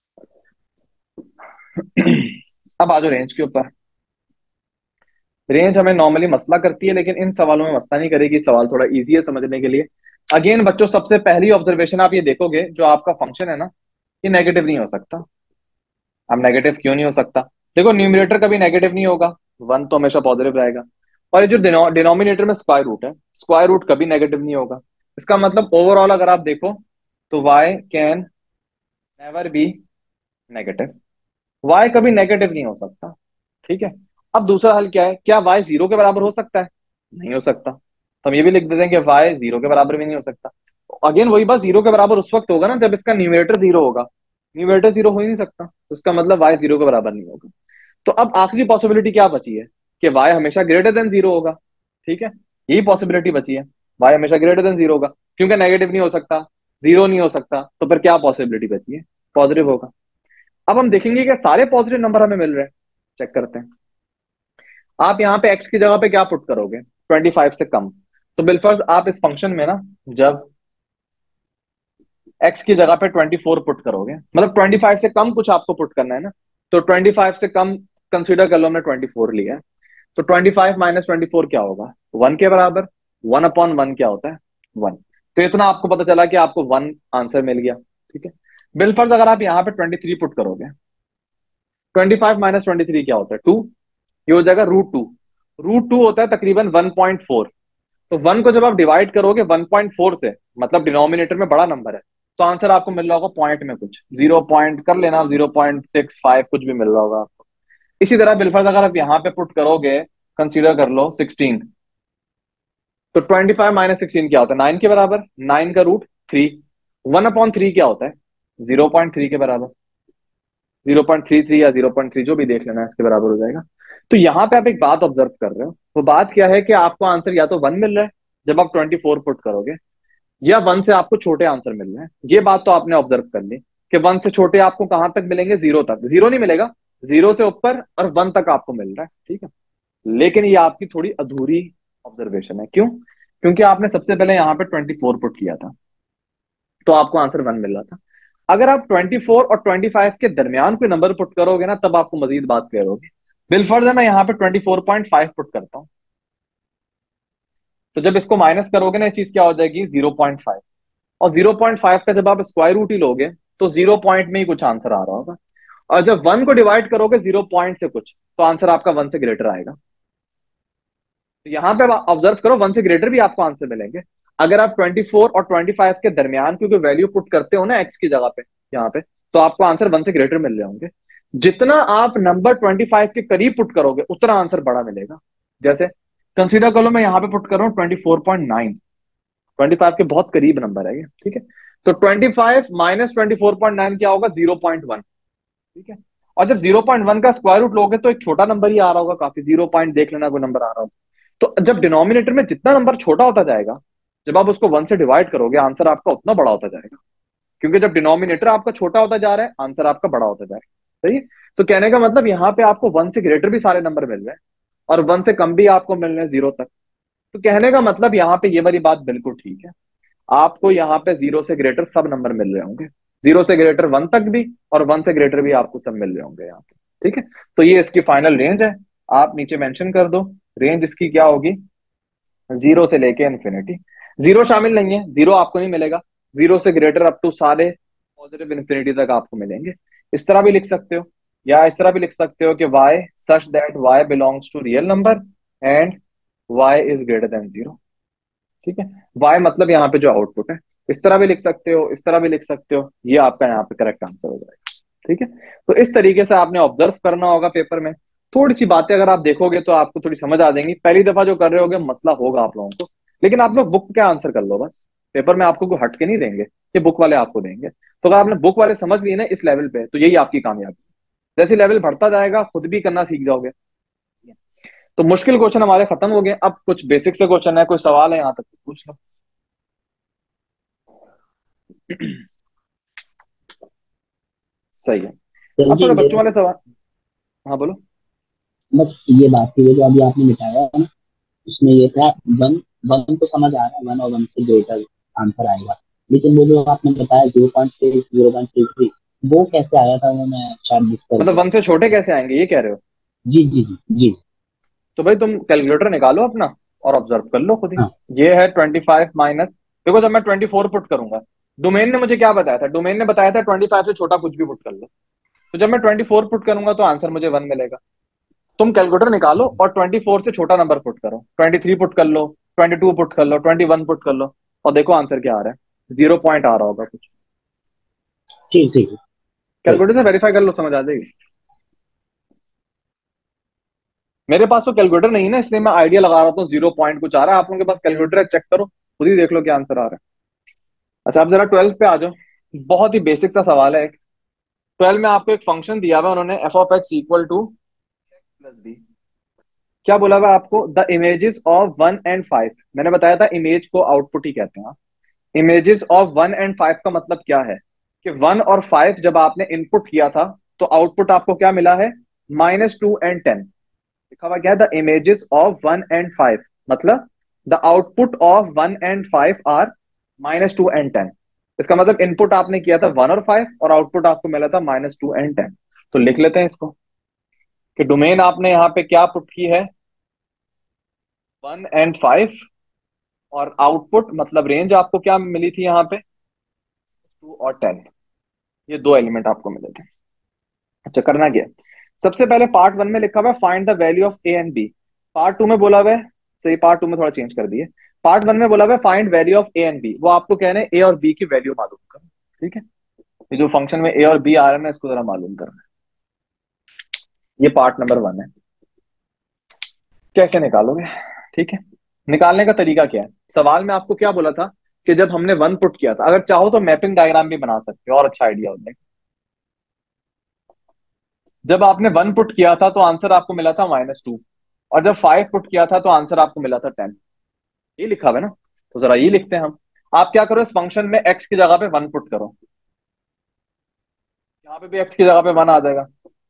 A: अब आ जाओ रेंज के ऊपर। रेंज हमें नॉर्मली मसला करती है, लेकिन इन सवालों में मसला नहीं करेगी, सवाल थोड़ा इजी है समझने के लिए। अगेन बच्चों, सबसे पहली ऑब्जर्वेशन आप ये देखोगे, जो आपका फंक्शन है ना, ये नेगेटिव नहीं हो सकता। अब नेगेटिव क्यों नहीं हो सकता? देखो, न्यूमरेटर कभी नेगेटिव नहीं होगा, वन तो हमेशा पॉजिटिव रहेगा। और ये जो डिनोमिनेटर में स्क्वायर रूट है, स्क्वायर रूट कभी नेगेटिव नहीं होगा। इसका मतलब ओवरऑल अगर आप देखो तो y can never be negative, y कभी नेगेटिव नहीं हो सकता। ठीक है। अब दूसरा हल क्या है? क्या y जीरो के बराबर हो सकता है? नहीं हो सकता। तो हम ये भी लिख देते हैं कि y जीरो के बराबर भी नहीं हो सकता। अगेन वही बात, जीरो के बराबर उस वक्त होगा ना जब इसका न्यूमरेटर जीरो होगा। न्यूमरेटर जीरो हो ही नहीं सकता, तो इसका मतलब y जीरो के बराबर नहीं होगा। तो अब आखिरी पॉसिबिलिटी क्या बची है? कि y हमेशा ग्रेटर देन जीरो होगा। ठीक है, यही पॉसिबिलिटी बची है, y हमेशा ग्रेटर देन जीरो होगा, क्योंकि नेगेटिव नहीं हो सकता, जीरो नहीं हो सकता, तो फिर क्या पॉसिबिलिटी बची है? पॉजिटिव होगा। अब हम देखेंगे कि सारे पॉजिटिव नंबर हमें मिल रहे हैं। चेक करते हैं। आप यहाँ पे x की जगह पे क्या पुट करोगे? ट्वेंटी फाइव से कम। तो बिलफर्ज आप इस फंक्शन में ना, जब x की जगह पे ट्वेंटी फोर पुट करोगे, मतलब ट्वेंटी फाइव से कम कुछ आपको पुट करना है ना, तो ट्वेंटी फाइव से कम कंसीडर कर लो, हमने ट्वेंटी फोर लिया है, तो twenty five minus twenty four क्या होगा? वन के बराबर। वन अपॉन वन क्या होता है? वन। तो इतना आपको पता चला कि आपको वन आंसर मिल गया। ठीक है। बिलफर्ज अगर आप यहाँ पे ट्वेंटी थ्री पुट करोगे, twenty five minus twenty three क्या होता है? टू। ये हो जाएगा रूट टू। रूट टू होता है तकरीबन वन पॉइंट फोर। तो वन को जब आप डिवाइड करोगे वन पॉइंट फोर से, मतलब डिनोमिनेटर में बड़ा नंबर है, तो आंसर आपको मिल रहा होगा पॉइंट में कुछ, जीरो पॉइंट कर लेना, जीरो पॉइंट सिक्स फाइव कुछ भी मिल रहा होगा आपको। इसी तरह बिलफर्ज अगर आप यहाँ पे पुट करोगे, कंसीडर कर लो सिक्सटीन, तो ट्वेंटी फाइव माइनस सिक्सटीन क्या होता है? नाइन के बराबर। नाइन का root three. One upon three क्या होता है? जीरो पॉइंट थ्री के बराबर। जीरो पॉइंट थ्री थ्री या जीरो पॉइंट थ्री जो भी देख लेना, इसके बराबर हो जाएगा। तो यहाँ पे आप एक बात ऑब्जर्व कर रहे हो, वो बात क्या है कि आपको आंसर या तो वन मिल रहा है जब आप ट्वेंटी फोर पुट करोगे, या वन से आपको छोटे आंसर मिल रहे हैं। ये बात तो आपने ऑब्जर्व कर ली कि वन से छोटे आपको कहां तक मिलेंगे? जीरो तक। जीरो नहीं मिलेगा, जीरो से ऊपर और वन तक आपको मिल रहा है। ठीक है। लेकिन ये आपकी थोड़ी अधूरी ऑब्जर्वेशन है। क्यों? क्योंकि आपने सबसे पहले यहाँ पे ट्वेंटी फोर पुट किया था, तो आपको आंसर वन मिल रहा था। अगर आप ट्वेंटी फोर और ट्वेंटी फाइव के दरमियान कोई नंबर पुट करोगे ना, तब आपको मजीद बात क्लियर होगी। बिलफर्ज है मैं यहाँ पे twenty four point five put करता हूँ, तो जब इसको माइनस करोगे ना, ये चीज क्या हो जाएगी? Zero point five. और जीरो पॉइंट फाइव का जब आप स्क्वायर रूट ही लोगे, तो जीरो पॉइंट में ही कुछ आंसर आ रहा होगा। और जब वन को डिवाइड करोगे जीरो पॉइंट से कुछ, तो आंसर आपका वन से ग्रेटर आएगा। तो यहाँ पे ऑब्जर्व करो, वन से ग्रेटर भी आपको आंसर मिलेंगे। अगर आप ट्वेंटी फोर और ट्वेंटी फाइव के दरमियान क्योंकि वैल्यू पुट करते हो ना एक्स की जगह पे यहाँ पे, तो आपको आंसर वन से ग्रेटर मिल रहे होंगे। जितना आप नंबर ट्वेंटी फाइव के करीब पुट करोगे, उतना आंसर बड़ा मिलेगा। जैसे कंसीडर कर लो, मैं यहाँ पे पुट कर रहा हूँ twenty four point nine, twenty five के बहुत करीब नंबर है ये। ठीक है। तो twenty five minus twenty four point nine क्या होगा? Zero point one. ठीक है। और जब जीरो पॉइंट वन का स्क्वायर रूट लोगे, तो एक छोटा नंबर ही आ रहा होगा काफी, जीरो पॉइंट देख लेना कोई नंबर आ रहा होगा। तो जब डिनोमिनेटर में जितना नंबर छोटा होता जाएगा, जब आप उसको वन से डिवाइड करोगे, आंसर आपका उतना बड़ा होता जाएगा। क्योंकि जब डिनोमिनेटर आपका छोटा होता जा रहा है, आंसर आपका बड़ा होता जाएगा। सही है। तो कहने का मतलब यहाँ पे आपको वन से ग्रेटर भी सारे नंबर मिल रहे हैं, और वन से कम भी आपको मिल रहे हैं जीरो तक। तो कहने का मतलब यहाँ पे ये वाली बात बिल्कुल ठीक है, आपको यहाँ पे जीरो से ग्रेटर सब नंबर मिल रहे होंगे, जीरो से ग्रेटर वन तक भी, और वन से ग्रेटर भी आपको सब मिल रहे होंगे यहाँ पे। ठीक है। तो ये इसकी फाइनल रेंज है। आप नीचे मेंशन कर दो, रेंज इसकी क्या होगी? जीरो से लेके इन्फिनिटी। जीरो शामिल नहीं है, जीरो आपको नहीं मिलेगा। जीरो से ग्रेटर अप टू सारे पॉजिटिव इन्फिनिटी तक आपको मिलेंगे। इस तरह भी लिख सकते हो, या इस तरह भी लिख सकते हो कि y such that y belongs to real number and y is greater than zero. ठीक है। y मतलब यहाँ पे जो आउटपुट है, इस तरह भी लिख सकते हो, इस तरह भी लिख सकते हो, ये आपका यहाँ पे करेक्ट आंसर हो जाएगा। ठीक है। तो इस तरीके से आपने ऑब्जर्व करना होगा पेपर में। थोड़ी सी बातें अगर आप देखोगे तो आपको थोड़ी समझ आ जाएंगी। पहली दफा जो कर रहे होगे मसला होगा आप लोगों को, लेकिन आप लोग बुक का आंसर कर लो बस। पेपर में आपको कोई हट के नहीं देंगे, ये बुक वाले आपको देंगे। तो अगर आपने बुक वाले समझ लिए ना इस लेवल पे, तो यही आपकी कामयाबी। जैसे लेवल बढ़ता जाएगा, खुद भी करना सीख जाओगे। तो मुश्किल क्वेश्चन हमारे खत्म हो गए, अब कुछ बेसिक से क्वेश्चन है। कोई सवाल है यहाँ तक तो पूछ लो। सही है। अब
F: जी
A: थोड़े बच्चों
F: मेरा
A: वाले सवाल। हाँ बोलो।
F: बस ये बात थी, जो अभी आपने मिटाया है ना, उसमें ये था वन वन तो समझ आ रहा है, वन और वन से ग्रेटर आंसर आएगा, लेकिन वो जो आपने बताया zero point six zero point three three वो कैसे आया था, वो मैं शायद मिस कर
A: मतलब
F: गया।
A: वन से छोटे कैसे आएंगे ये कह रहे हो?
F: जी जी जी जी।
A: तो भाई तुम कैलकुलेटर निकालो अपना और ऑब्जर्व कर लो खुद ही।
F: हाँ
A: ये है ट्वेंटी फाइव माइनस, देखो जब मैं ट्वेंटी फोर पुट करूंगा, डोमेन ने मुझे क्या बताया था? डोमेन ने बताया था ट्वेंटी फाइव से छोटा कुछ भी पुट कर लो। तो जब मैं ट्वेंटी फोर पुट करूंगा तो आंसर मुझे वन मिलेगा। तुम कैलकुलेटर निकालो और ट्वेंटी फोर से छोटा नंबर पुट करो, ट्वेंटी थ्री पुट कर लो, ट्वेंटी टू पुट कर लो, ट्वेंटी वन पुट कर लो, और देखो आंसर क्या आ रहा है। जीरो पॉइंट आ रहा होगा कुछ।
F: ठीक ठीक ठीक।
A: कैलकुलेटर से वेरीफाई कर लो, समझ आ जाएगी। मेरे पास तो कैलकुलेटर नहीं है ना, इसलिए मैं आइडिया लगा रहा था जीरो पॉइंट कुछ आ रहा है। आप लोगों के पास कैलकुलेटर है, चेक करो खुद ही देख लो क्या आंसर आ रहा है। अच्छा आप जरा ट्वेल्व पे आ जाओ। बहुत ही बेसिक सा सवाल है। ट्वेल्व में आपको एक फंक्शन दिया हुआ है उन्होंने, f of x equal to plus b. क्या बोला हुआ है आपको? The images of one and five. मैंने बताया था इमेज को आउटपुट ही कहते हैं। Images of one and five का मतलब क्या है कि वन और फाइव जब आपने इनपुट किया था तो आउटपुट आपको क्या मिला है? Minus two and ten. लिखा हुआ क्या है? The images of one and five, मतलब the output of one and five are minus two and ten. इसका मतलब इनपुट आपने किया था वन और फाइव और आउटपुट आपको मिला था माइनस टू एंड टेन। तो लिख लेते हैं इसको कि डोमेन आपने यहाँ पे क्या पुट की है? वन एंड फाइव, और आउटपुट मतलब रेंज आपको क्या मिली थी यहाँ पे? टू और टेन। ये दो एलिमेंट आपको मिले थे। अच्छा करना क्या? सबसे पहले पार्ट वन में लिखा हुआ है find the value of a and b. Part two में बोला हुआ है, सही, पार्ट टू में थोड़ा चेंज कर दिए। पार्ट वन में बोला हुआ है find value of a and b. वो आपको कह रहे हैं ए और बी की वैल्यू मालूम करो। ठीक है, ये जो फंक्शन में ए और बी आ रहा है ना, इसको जरा मालूम करना है। ये पार्ट नंबर वन है। कैसे निकालोगे? ठीक है, निकालने का तरीका क्या है? सवाल में आपको क्या बोला था कि जब हमने वन पुट किया था, अगर चाहो तो मैपिंग डायग्राम भी बना सकते हो और अच्छा आइडिया हो जाएगा। जब आपने वन पुट किया था तो आंसर आपको मिला था माइनस टू, और जब फाइव पुट किया था तो आंसर आपको मिला था टेन। ये लिखा हुआ है ना, तो जरा ये लिखते हैं हम। आप क्या करो, इस फंक्शन में एक्स की जगह पे वन पुट करो, यहाँ पे भी एक्स की जगह पे वन आ जाएगा।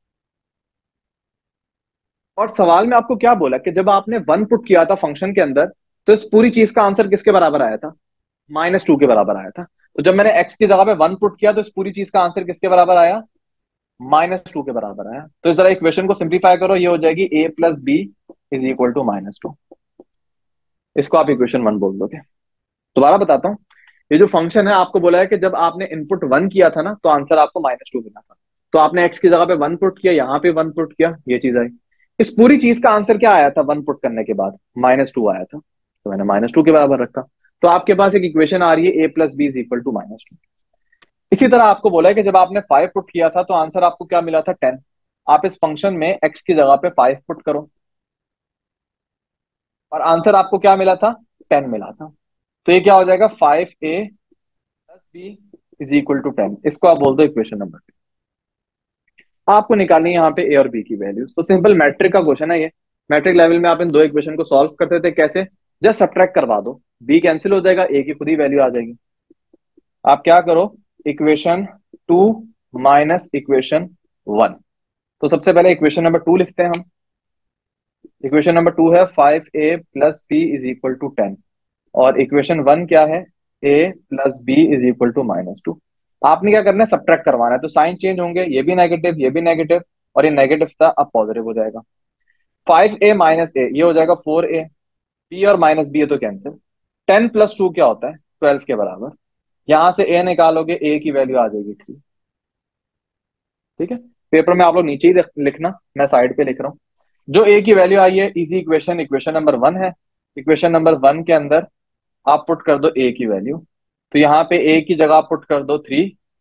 A: और सवाल में आपको क्या बोला कि जब आपने वन पुट किया था फंक्शन के अंदर तो इस पूरी चीज का आंसर किसके बराबर आया था? माइनस टू के बराबर आया था। तो जब मैंने एक्स की जगह पे वन पुट किया तो इस पूरी चीज का आंसर किसके बराबर आया? माइनस टू के बराबर आया। तो इस जरा इक्वेशन को सिंप्लीफाई करो, ये हो जाएगी a plus B is equal to minus two. इसको आप इक्वेशन वन बोल दोगे। दोबारा बताता हूँ, ये जो फंक्शन है आपको बोला है कि जब आपने इनपुट वन किया था ना तो आंसर आपको माइनस टू मिला था। तो आपने एक्स की जगह पे वन पुट किया, यहाँ पे वन पुट किया, ये चीज आई। इस पूरी चीज का आंसर क्या आया था वन पुट करने के बाद? माइनस टू आया था, तो मैंने माइनस टू के बराबर रखा। तो आपके पास एक इक्वेशन आ रही है ए plus B is equal to minus two. इसी तरह आपको बोला है कि जब आपने फाइव पुट किया था तो आंसर आपको क्या मिला था? टेन। आप इस फंक्शन में एक्स की जगह पे फाइव पुट करो और आंसर आपको क्या मिला था? टेन मिला था। तो ये क्या हो जाएगा? Five A plus B is equal to ten. इसको आप बोल दो इक्वेशन नंबर टू। आपको निकालनी है यहाँ पे ए और बी की वैल्यूज। तो सिंपल मैट्रिक का क्वेश्चन है ये। मैट्रिक लेवल में आप इन दो इक्वेशन को सॉल्व करते थे, कैसे? जस्ट सब्ट्रैक्ट करवा दो, बी कैंसिल हो जाएगा, ए की खुद ही वैल्यू आ जाएगी। आप क्या करो, equation two minus equation one. तो सबसे पहले इक्वेशन नंबर टू लिखते हैं हम। इक्वेशन नंबर टू है five A plus B is equal to ten, और इक्वेशन वन क्या है? ए plus B is equal to minus two. आपने क्या करना है? सब्ट्रैक्ट करवाना है। तो साइन चेंज होंगे, ये भी नेगेटिव ये भी नेगेटिव, और ये नेगेटिव था अब पॉजिटिव हो जाएगा। फाइव ए माइनस ए ये हो जाएगा फोर ए, बी और माइनस बी है तो कैंसिल। टेन प्लस टू क्या होता है? ट्वेल्व के बराबर। यहां से ए निकालोगे, ए की वैल्यू आ जाएगी थ्री। ठीक है, पेपर में आप लोग नीचे ही लिखना, मैं साइड पे लिख रहा हूँ। जो ए की वैल्यू आई है, easy equation equation number one है। इक्वेशन नंबर वन के अंदर आप पुट कर दो ए की वैल्यू। तो यहाँ पे ए की जगह आप पुट कर दो थ्री।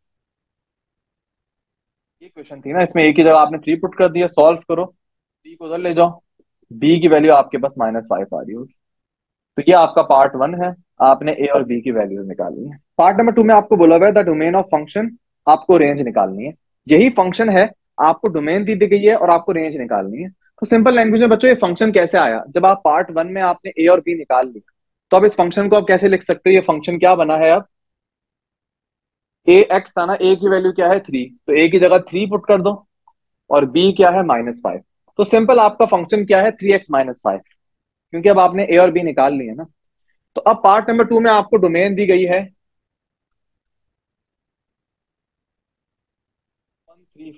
A: ये क्वेश्चन थी ना, इसमें ए की जगह आपने थ्री पुट कर दिया। सॉल्व करो, बी को उधर ले जाओ, बी की वैल्यू आपके पास माइनस फाइव आ रही होगी। तो ये आपका पार्ट वन है, आपने ए और बी की वैल्यूज निकालनी है। पार्ट नंबर टू में आपको बोला हुआ है द डोमेन ऑफ फंक्शन, आपको रेंज निकालनी है। यही फंक्शन है, आपको डोमेन दी दी गई है और आपको रेंज निकालनी है। तो सिंपल लैंग्वेज में बच्चों ये फंक्शन कैसे आया? जब आप पार्ट वन में आपने ए और बी निकाल लिया तो अब इस फंक्शन को आप कैसे लिख सकते हो? ये फंक्शन क्या बना है अब? ए एक्स था ना, ए की वैल्यू क्या है? थ्री, तो ए की जगह थ्री पुट कर दो, और बी क्या है? Minus five. तो सिंपल आपका फंक्शन क्या है? थ्री एक्स माइनस फाइव, क्योंकि अब आपने ए और बी निकाल लिए ना। तो अब पार्ट नंबर टू में आपको डोमेन दी गई है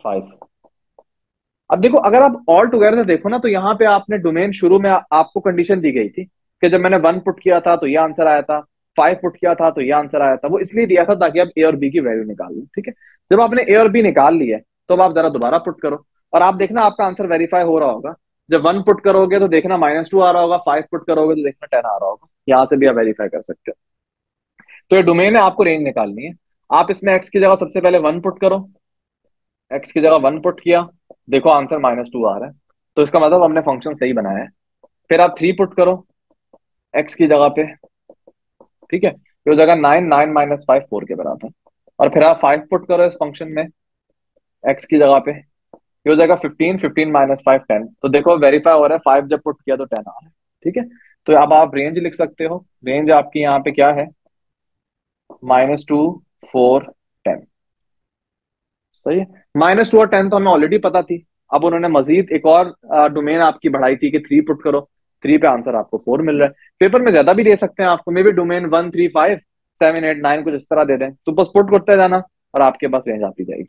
A: फाइव। अब देखो अगर आप ऑल टुगेदर देखो ना, तो यहाँ पे आपने डोमेन शुरू में आ, आपको कंडीशन दी गई थी कि जब मैंने वन पुट किया था तो ये आंसर आया था, फाइव पुट किया था तो ये आंसर आया था। वो इसलिए दिया था ताकि आप ए और बी की वैल्यू निकाल लो, ठीक है। जब आपने ए और बी निकाल लिया तो अब आप जरा दोबारा पुट करो और आप देखना आपका आंसर वेरीफाई हो रहा होगा। जब वन पुट करोगे तो देखना माइनस टू आ रहा होगा, फाइव पुट करोगे तो देखना टेन आ रहा होगा। यहाँ से भी आप वेरीफाई कर सकते हो। तो ये डोमेन है, आपको रेंज निकालनी है। आप इसमें एक्स की जगह सबसे पहले वन पुट करो, एक्स की जगह वन पुट किया, देखो आंसर माइनस टू आ रहा है, तो इसका मतलब हमने फंक्शन सही बनाया है। फिर आप थ्री पुट करो एक्स की जगह पे, ठीक है, ये हो जाएगा nine, nine minus five four के बराबर। और फिर आप फाइव पुट करो इस फंक्शन में एक्स की जगह पे, ये हो जाएगा fifteen, fifteen minus five ten. तो देखो वेरीफाई हो रहा है, फाइव जब पुट किया तो टेन आ रहा है, ठीक है। तो अब आप रेंज लिख सकते हो। रेंज आपकी यहाँ पे क्या है, माइनस टू, फोर, टेन। सही है। माइनस टू और टेन तो हमें ऑलरेडी पता थी। अब उन्होंने मजीद एक और डोमेन आपकी बढ़ाई थी कि थ्री पुट करो, थ्री पे आंसर आपको फोर मिल रहा है। पेपर में ज्यादा भी दे सकते हैं आपको, मे भी domain one, three, five, seven, eight, nine कुछ इस तरह दे दें, तो बस पुट करते जाना और आपके पास रेंज आती जाएगी।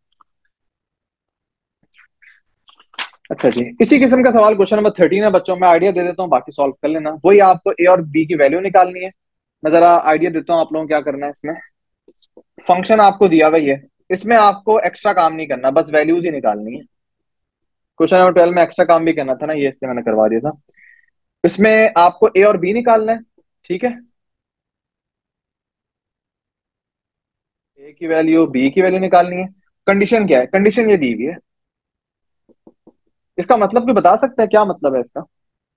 A: अच्छा जी, इसी किस्म का सवाल क्वेश्चन नंबर थर्टीन है बच्चों। मैं आइडिया दे देता हूँ, बाकी सॉल्व कर लेना। वही आपको ए और बी की वैल्यू निकालनी है। मैं जरा आइडिया देता हूँ आप लोगों को क्या करना है। इसमें फंक्शन आपको दिया हुआ है, इसमें आपको एक्स्ट्रा काम नहीं करना, बस वैल्यूज ही निकालनी है। क्वेश्चन नंबर ट्वेल्व में एक्स्ट्रा काम भी करना था ना, ये इसलिए मैंने करवा दिया था। इसमें आपको ए और बी निकालना है, ठीक है। ए की वैल्यू, बी की वैल्यू निकालनी है। कंडीशन क्या है, कंडीशन ये दी हुई है। इसका मतलब भी बता सकते हैं, क्या मतलब है इसका?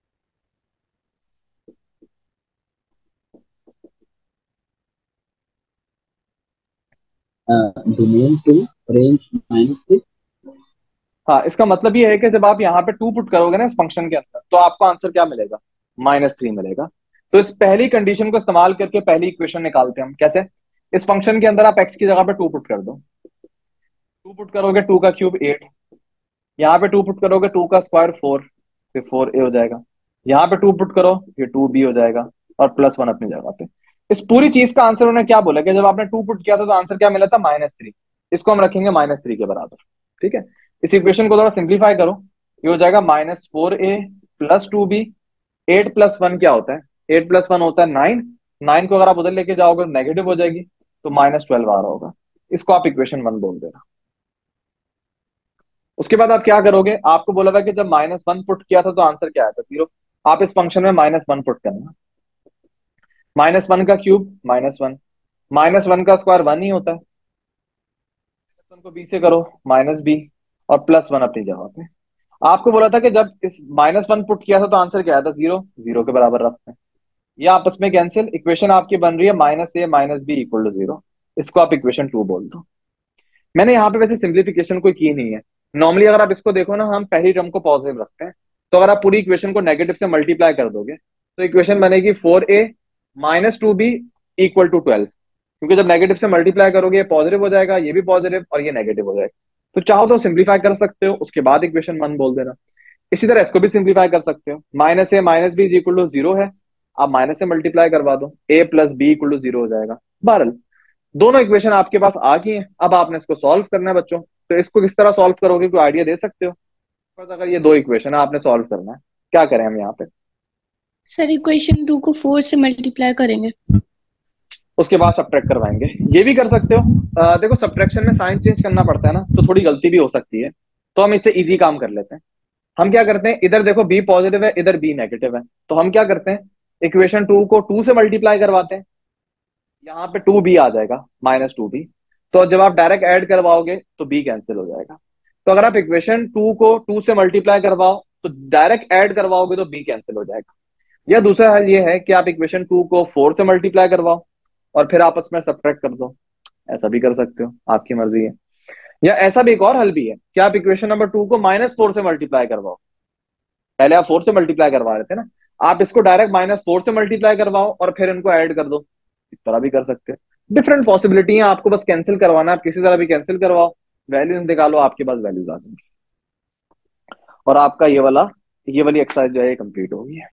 F: Domain two, range minus three.
A: हाँ, इसका मतलब ये है कि जब आप यहाँ पे टू पुट करोगे ना इस फंक्शन के अंदर, तो आपको आंसर क्या मिलेगा, माइनस थ्री मिलेगा। तो इस पहली कंडीशन को इस्तेमाल करके पहली इक्वेशन निकालते हैं हम। कैसे? इस फंक्शन के अंदर आप एक्स की जगह पे टू पुट कर दो। टू पुट करोगे, टू का क्यूब एट, यहाँ पे टू पुट करोगे, टू का स्क्वायर फोर, फिर फोर ए हो जाएगा। यहाँ पे टू पुट करो, ये टू बी हो जाएगा, और प्लस वन अपनी जगह पे। इस पूरी चीज का आंसर उन्हें क्या बोला कि जब आपने टू पुट किया था तो आंसर क्या मिला था, माइनस थ्री। इसको हम रखेंगे माइनस थ्री के बराबर, ठीक है। इस इक्वेशन को थोड़ा सिंप्लीफाई करो, ये हो जाएगा minus four A plus two B. Eight plus one क्या होता है, एट प्लस वन होता है नाइन। नाइन को अगर आप उधर लेके जाओगे नेगेटिव हो जाएगी, तो माइनस ट्वेल्व आ रहा होगा। इसको आप इक्वेशन वन बोल देना। उसके बाद आप क्या करोगे, आपको बोला था कि जब माइनस वन पुट किया था तो आंसर क्या आया था, जीरो। आप इस फंक्शन में माइनस वन पुट करना। माइनस वन का cube minus one, minus one का स्क्वायर वन ही होता है। वन को बी से करो, माइनस बी, और प्लस वन अपनी जगह पे। आपको बोला था कि जब इस माइनस वन पुट किया था तो आंसर क्या आया था, जीरो। जीरो के बराबर रखते हैं, ये आपस में कैंसिल। इक्वेशन आपकी बन रही है minus A minus B equal to zero. इसको आप इक्वेशन टू बोल दो। मैंने यहाँ पे वैसे सिंप्लीफिकेशन कोई की नहीं है। नॉर्मली अगर आप इसको देखो ना, हम पहली टर्म को पॉजिटिव रखते हैं, तो अगर आप पूरी इक्वेशन को नेगेटिव से मल्टीप्लाई कर दोगे तो इक्वेशन बनेगी four A minus two B equal to twelve. क्योंकि जब नेगेटिव से मल्टीप्लाई करोगे ये पॉजिटिव हो जाएगा, ये भी पॉजिटिव और ये नेगेटिव हो जाएगा। तो चाहो तो सिंप्लीफाई कर सकते हो, उसके बाद इक्वेशन वन बोल देना। इसी तरह इसको भी सिंप्लीफाई कर सकते हो। Minus A minus B equal to zero है, आप माइनस से मल्टीप्लाई करवा दो, A plus B equal to zero हो जाएगा। बहरहाल दोनों इक्वेशन आपके पास आ गई हैं। अब आपने इसको सॉल्व करना है बच्चों। तो इसको किस तरह सॉल्व करोगे, कोई आइडिया दे सकते हो? बस अगर ये दो इक्वेशन है आपने सॉल्व करना है, क्या करें हम यहाँ पे?
B: सर इक्वेशन टू को फोर से मल्टीप्लाई करेंगे,
A: उसके बाद सब्ट्रैक्ट करवाएंगे। ये भी कर सकते हो। आ, देखो सब्ट्रैक्शन में साइन चेंज करना पड़ता है ना, तो थोड़ी गलती भी हो सकती है, तो हम इससे इजी काम कर लेते हैं। हम क्या करते हैं, इधर देखो बी पॉजिटिव है, इधर बी नेगेटिव है, तो हम क्या करते हैं, इक्वेशन टू को टू से मल्टीप्लाई करवाते हैं। यहाँ पे टू बी आ जाएगा, माइनस टू बी। तो जब आप डायरेक्ट ऐड करवाओगे तो बी कैंसिल हो जाएगा। तो अगर आप इक्वेशन टू को टू से मल्टीप्लाई करवाओ तो डायरेक्ट ऐड करवाओगे तो बी कैंसिल हो जाएगा। या दूसरा हल ये है कि आप इक्वेशन टू को फोर से मल्टीप्लाई करवाओ और फिर आपस में सब्ट्रैक्ट कर दो। ऐसा भी कर सकते हो, आपकी मर्जी है। या ऐसा भी एक और हल भी है कि आप इक्वेशन नंबर टू को माइनस फोर से मल्टीप्लाई करवाओ। पहले आप फोर से मल्टीप्लाई करवा रहे थे ना, आप इसको डायरेक्ट माइनस फोर से मल्टीप्लाई करवाओ और फिर इनको ऐड कर दो। इस तरह भी कर सकते हो। डिफरेंट पॉसिबिलिटी है, आपको बस कैंसिल करवाना है। आप किसी तरह भी कैंसिल करवाओ, वैल्यूज निकालो, आपके पास वैल्यूज आ जाएंगी और आपका ये वाला ये वाली एक्सरसाइज जो है कंप्लीट होगी।